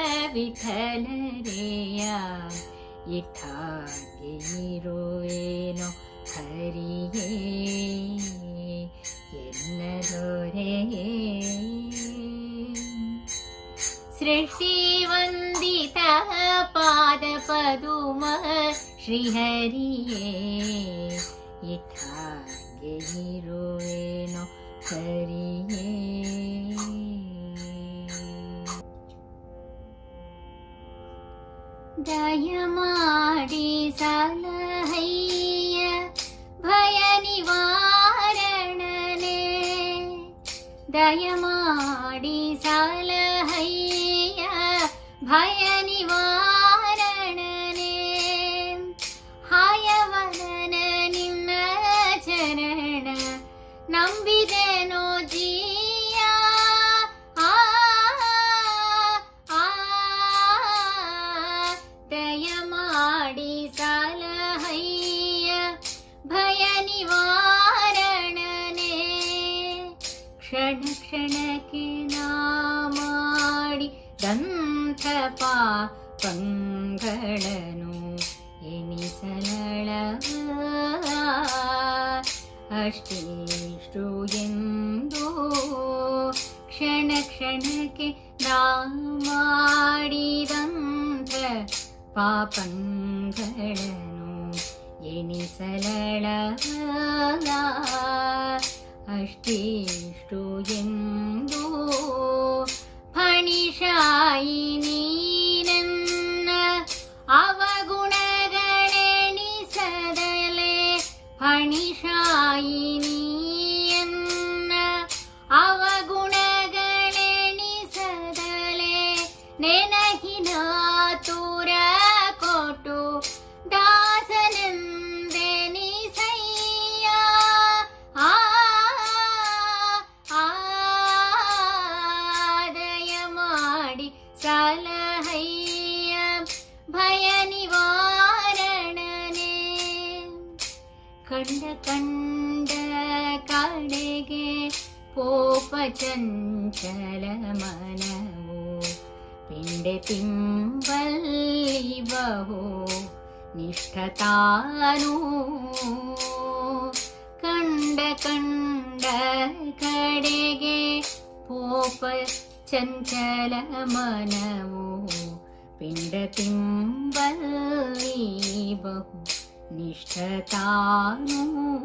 ವಿಠಲರೇಯ ಇಟ್ಟಾಗೆ ಇರುವೇನೋ ಹರಿಯೇ ಎನ್ನದೊರೆಯೇ ಸೃಷ್ಟಿವಂದಿತ ಪಾದ ಪದುಮ ಶ್ರೀಹರಿಯೇ ಇಟ್ಟಾಗೆ ಇರುವೇನೋ ಹರಿಯೇ ದಯಮಾಡಿ ಸಲಹಯ್ಯ ಭಯ ನಿವಾರಣನೆ ದಯಮಾಡಿ ಸಲಹಯ್ಯ ಭಯ ನಿವಾರಣನೆ ಹಾಯವದನ ನಿನ್ನ ಚರಣ ನಂಬಿದೆನೋ ಜೀಯ ದಯಮಾಡಿ ಸಲಹಯ್ಯ ಭಯ ನಿವಾರಣನೆ ಕ್ಷಣ ಕ್ಷಣಕ್ಕೆ ನಾ ಮಾಡಿ ದಂಥ ಪಾಪಂಗಳನ್ನು ಎಣಿಸಲಳ ಅಷ್ಟಿಷ್ಟು ಎಂದು ಕ್ಷಣ ಕ್ಷಣಕ್ಕೆ ನಾ ಮಾಡಿದಂಥ ಪಾಪಂಗಳನ್ನು ಎಣಿಸಲಳ ಅಷ್ಟಿಷ್ಟು ಎಂದು ಫಣಿಶಾಯಿ ನೀನನ್ನ ಅವಗುಣಗಳೆಣಿಸದಲೆ ಫಣಿಶಾಯಿ ನೀಯನ್ನ ಅವಗುಣಗಳೆಣಿಸದಲೆ ನೆನಹಿನ ತೂರ ಕೊಟ್ಟು ದಾಸನೆಂದೆನಿಸಯ್ಯ ದಯಮಾಡಿ ಸಲಹಯ್ಯ ಭಯ ನಿವಾರಣನೆ ಕಂಡ ಕಂಡ ಕಡೆಗೆ ಕೋಪ ಚಂಚಲ ಮನವು ಪಿಂಡೆ ತಿಂಬಲ್ಲಿ ಬಹು ನಿಷ್ಠತಾನು ಕಂಡ ಕಂಡ ಕಡೆಗೆ ಕೋಪ ಚಂಚಲ ಮನವು ಪಿಂಡ ತಿಂಬಲ್ಲಿ ಬಹು ನಿಷ್ಠತಾನು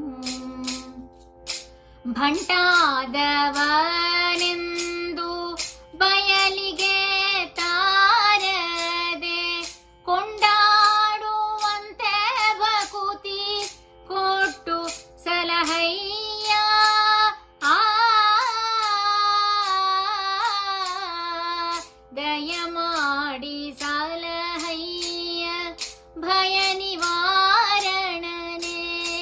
ಭಂಟಾದವನೆಂದು ಬಯಲಿಗೆ ತಾರದೆ ಕೊಂಡಾಡುವಂತೆ ಬಕುತಿ ಕೊಟ್ಟು ಸಲಹಯ್ಯ ದಯಮಾಡಿ ಸಲಹಯ್ಯ ಭಯ ನಿವಾರಣನೆ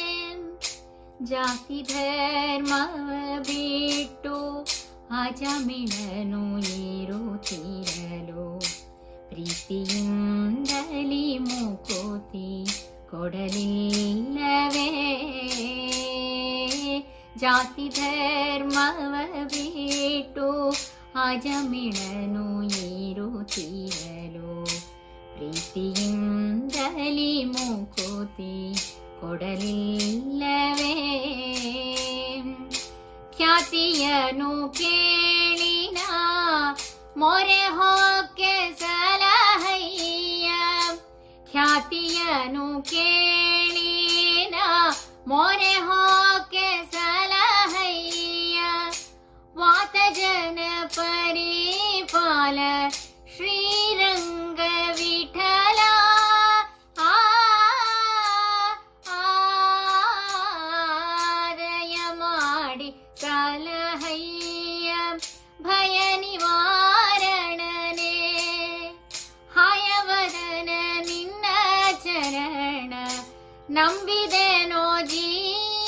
ಜಾತಿ ಧರ್ಮವ ಬಿಟ್ಟು ಅಜಮಿಳನು ಏರುತ್ತಿರಲು ಪ್ರೀತಿಯಿಂದಲಿ ಮುಕುತಿ ಕೊಡಲಿಲ್ಲವೇ ಜಾತಿ ಧರ್ಮವ ಬಿಟ್ಟು ಅಜಮಿಳನು ಏರುತ್ತಿರಲು ಪ್ರೀತಿಯಿಂದಲಿ ಮುಕುತಿ ಕೊಡಲಿಲ್ಲವೇ ಖ್ಯಾತಿಯನು ಕೇಳಿನ ಮೊರೆ ಹೊಕ್ಕೆ ಸಲಹಯ್ಯ ಖ್ಯಾತಿಯನು ಕೇಳಿನ ಮೊರೆ ಹೊಕ್ಕೆ ಸಲಹಯ್ಯ ವಾತ ಜನ ಪರಿಪಾಲ ಶ್ರೀರಂಗ ವಿಠಲ ದಯಮಾಡಿ ಸಲಹಯ್ಯ ಭಯ ನಿವಾರಣನೆ ಹಾಯವದನ ನಿನ್ನ ಚರಣ ನಂಬಿದೆನೋ ಜೀಯ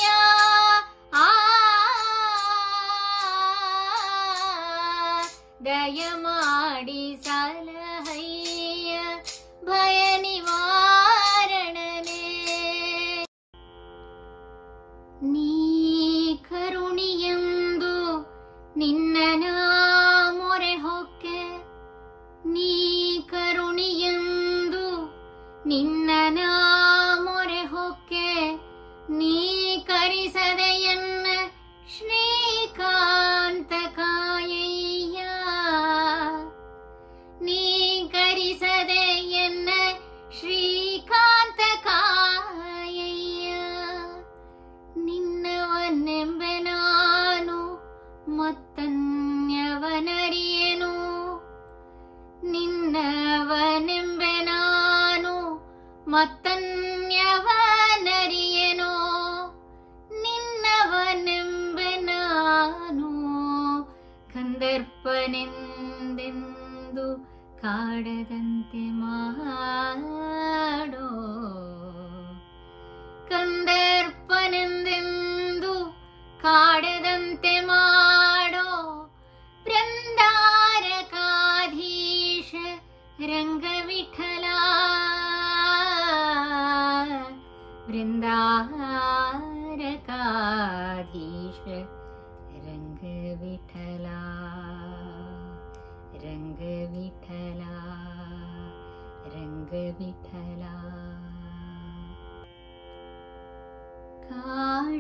ದಯಮಾಡಿ ಸಲಹಯ್ಯ ಭಯ ನಿವಾರಣನೆ ನೀ ಕರುಣಿಯೆಂದು ನಿನ್ನ ಮೊರೆ ಹೊಕ್ಕೆ, ನೀ ಕರುಣಿಯೆಂದು ನಿನ್ನ ಮೊರೆ ಹೊಕ್ಕೆ, ನೀ ಕರಿಸದೆಯನ್ನ ಶ್ರೀಕಾಂತ ಕಾಯಯ್ಯ, ನೀ ಕರಿಸದೆಯನ್ನ ಶ್ರೀಕಾಂತ ಕಾಯಯ್ಯ. ನಿನ್ನವನೆಂಬೆ ನಾನು ಮತ್ತನ್ಯವನರಿಯೆನು, ನಿನ್ನವನೆಂಬೆ ನಾನು ಮತ್ತನ್ಯವನರಿಯೆನು, ನಿನ್ನವನೆಂಬೆ ನಾನು ಕಂದರ್ಪನೆಂದೆಂದು ಕಾಡದಂತೆ ಮಾಡೋ, ಕಂದರ್ಪನೆಂದೆಂದು ಕಾಡದಂತೆ ಮಾಡೋ, ವೃಂದಾರಕಾಧೀಶ ರಂಗವಿಠಲ, ವೃಂದಾರಕಾಧೀಶ ರಂಗವಿಠಲ, ರಂಗವಿಠಲ, ರಂಗವಿಠಲ. ಕಾಡ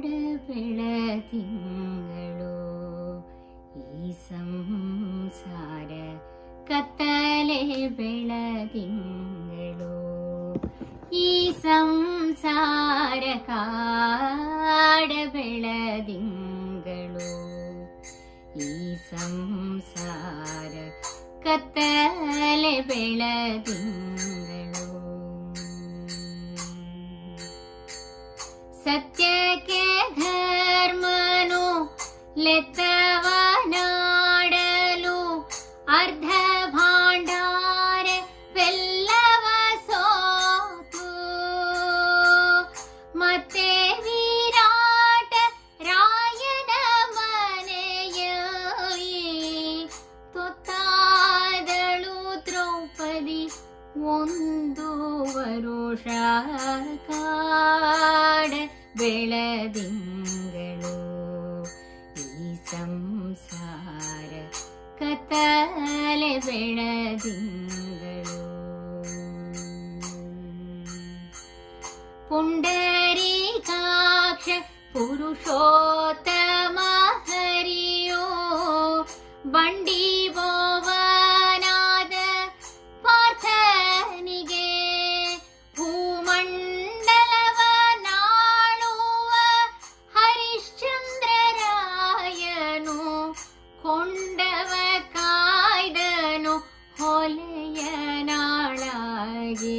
ಬೆಳದಿಂಗಳು ಈ ಸಂಸಾರ ಕತ್ತಲೆ ಬೆಳದಿಂಗಳು, ಈ ಸಂಸಾರ ಕಾಡ ಬೆಳದಿಂಗಳು, ಈ ಸಂಸಾರ ಕತ್ತಲೆ ಬೆಳದಿಂಗಳು. ಸತ್ಯಕ್ಕೆ ಧರ್ಮನು ಲೆತ್ತವನಾಡಲು ಅರ್ಧ ಭಾಂಡಾರ ಬೆಲ್ಲವ ಸೋತು, ಮತ್ತೆ ವಿರಾಟ ರಾಯನ ಮನೆಯಲ್ಲಿ ತೊತ್ತಾದಳು ದ್ರೌಪದಿ ಒಂದು ವರುಷ ಕಾಡ ಬೆಳದಿಂಗಳು, ಈ ಸಂಸಾರ ಕತ್ತಲೆ ಬೆಳದಿಂಗಳು. ಪುಂಡರೀಕಾಕ್ಷ ಪುರುಷೋತ್ತಮ ಹರಿಯೋ ಬಂಡಿ ಬೋವನಾದ ಪಾರ್ಥನಿಗೆ ಭೂಮಂಡಲವ ನಾಳುವ ಹರಿಶ್ಚಂದ್ರರಾಯನು ಕೊಂಡವ ಕಾಯ್ದನು ಹೊಲೆಯ ನಾಳಾಗಿ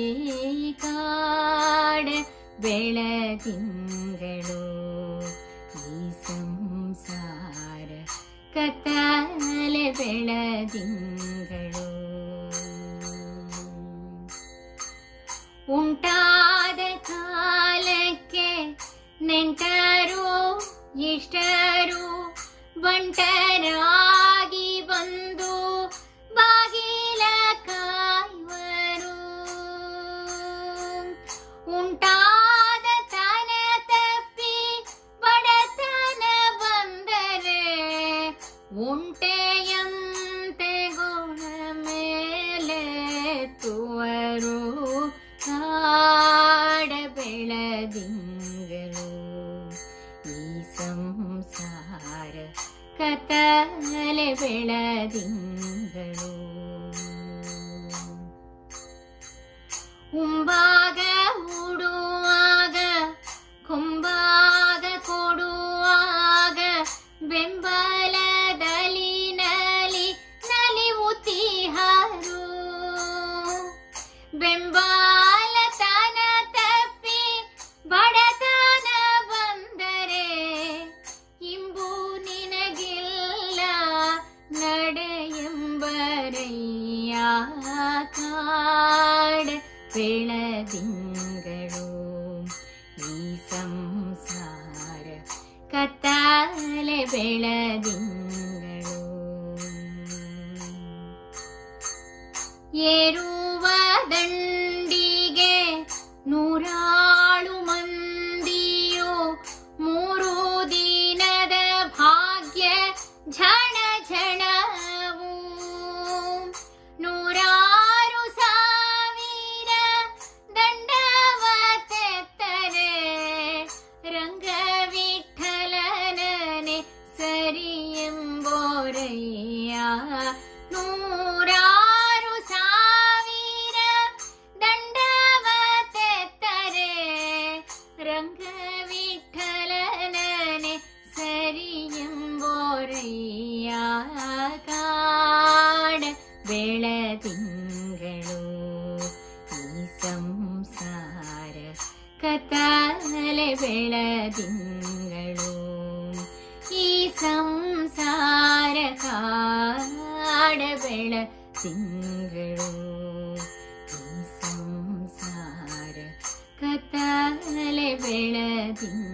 ಕಾಡ ಬೆಳದಿಂಗಳು, ಈ ಸಂಸಾರ ಕತ್ತಲೆ ಬೆಳದಿಂಗಳು. ಉಂಟಾದ ಕಾಲಕ್ಕೆ ನೆಂಟರು ಇಷ್ಟರು ಬಂಟರಾಗಿ ಬಂದು ಬಾಗಿಲ ಕಾಯುವರು, ಉಂಟಾದ ತನ ತಪ್ಪಿ ಬಡತನ ಬಂದರೆ ಉಂಟೆಯಂತೆ ಗುಣ ಮೇಲೆ ತುವರು ಕಾಡ ಬೆಳದಿಂಗಳು, ಈ ಸಂಸಾರ ಕತ್ತಲೆ ಬೆಳದಿಂಗಳು. ಉಂಬಾಗ ಉಡುವಾಗ ಕೊಂಬಾಗ ಕೊಡುವಾಗ ಬೆಂಬಲದಲ್ಲಿ ನಲಿ ನಲಿವುತಿಹರು, ಬೆಂಬಲ ತನ ತಪ್ಪಿ ಬಡತನ ಬಂದರೆ ಇಂಬು ನಿನಗಿಲ್ಲ ನಡೆಯೆಂಬರಯ್ಯ ಕಾಡ ಬೆಳದಿಂಗಳು, ಈ ಸಂಸಾರ ಕತ್ತಲೆ ಬೆಳದಿಂಗಳು. ಏರುವ ದಂಡಿಗೆ ನೂರಾಳು ಮಂದಿಯೋ ಮೂರು ಮಾಡೆ ಬೆಳದಿಂಗಳು ಈ ಸಂಸಾರ ಕತ್ತಲೆ ಬೆಳದಿಂಗಳು.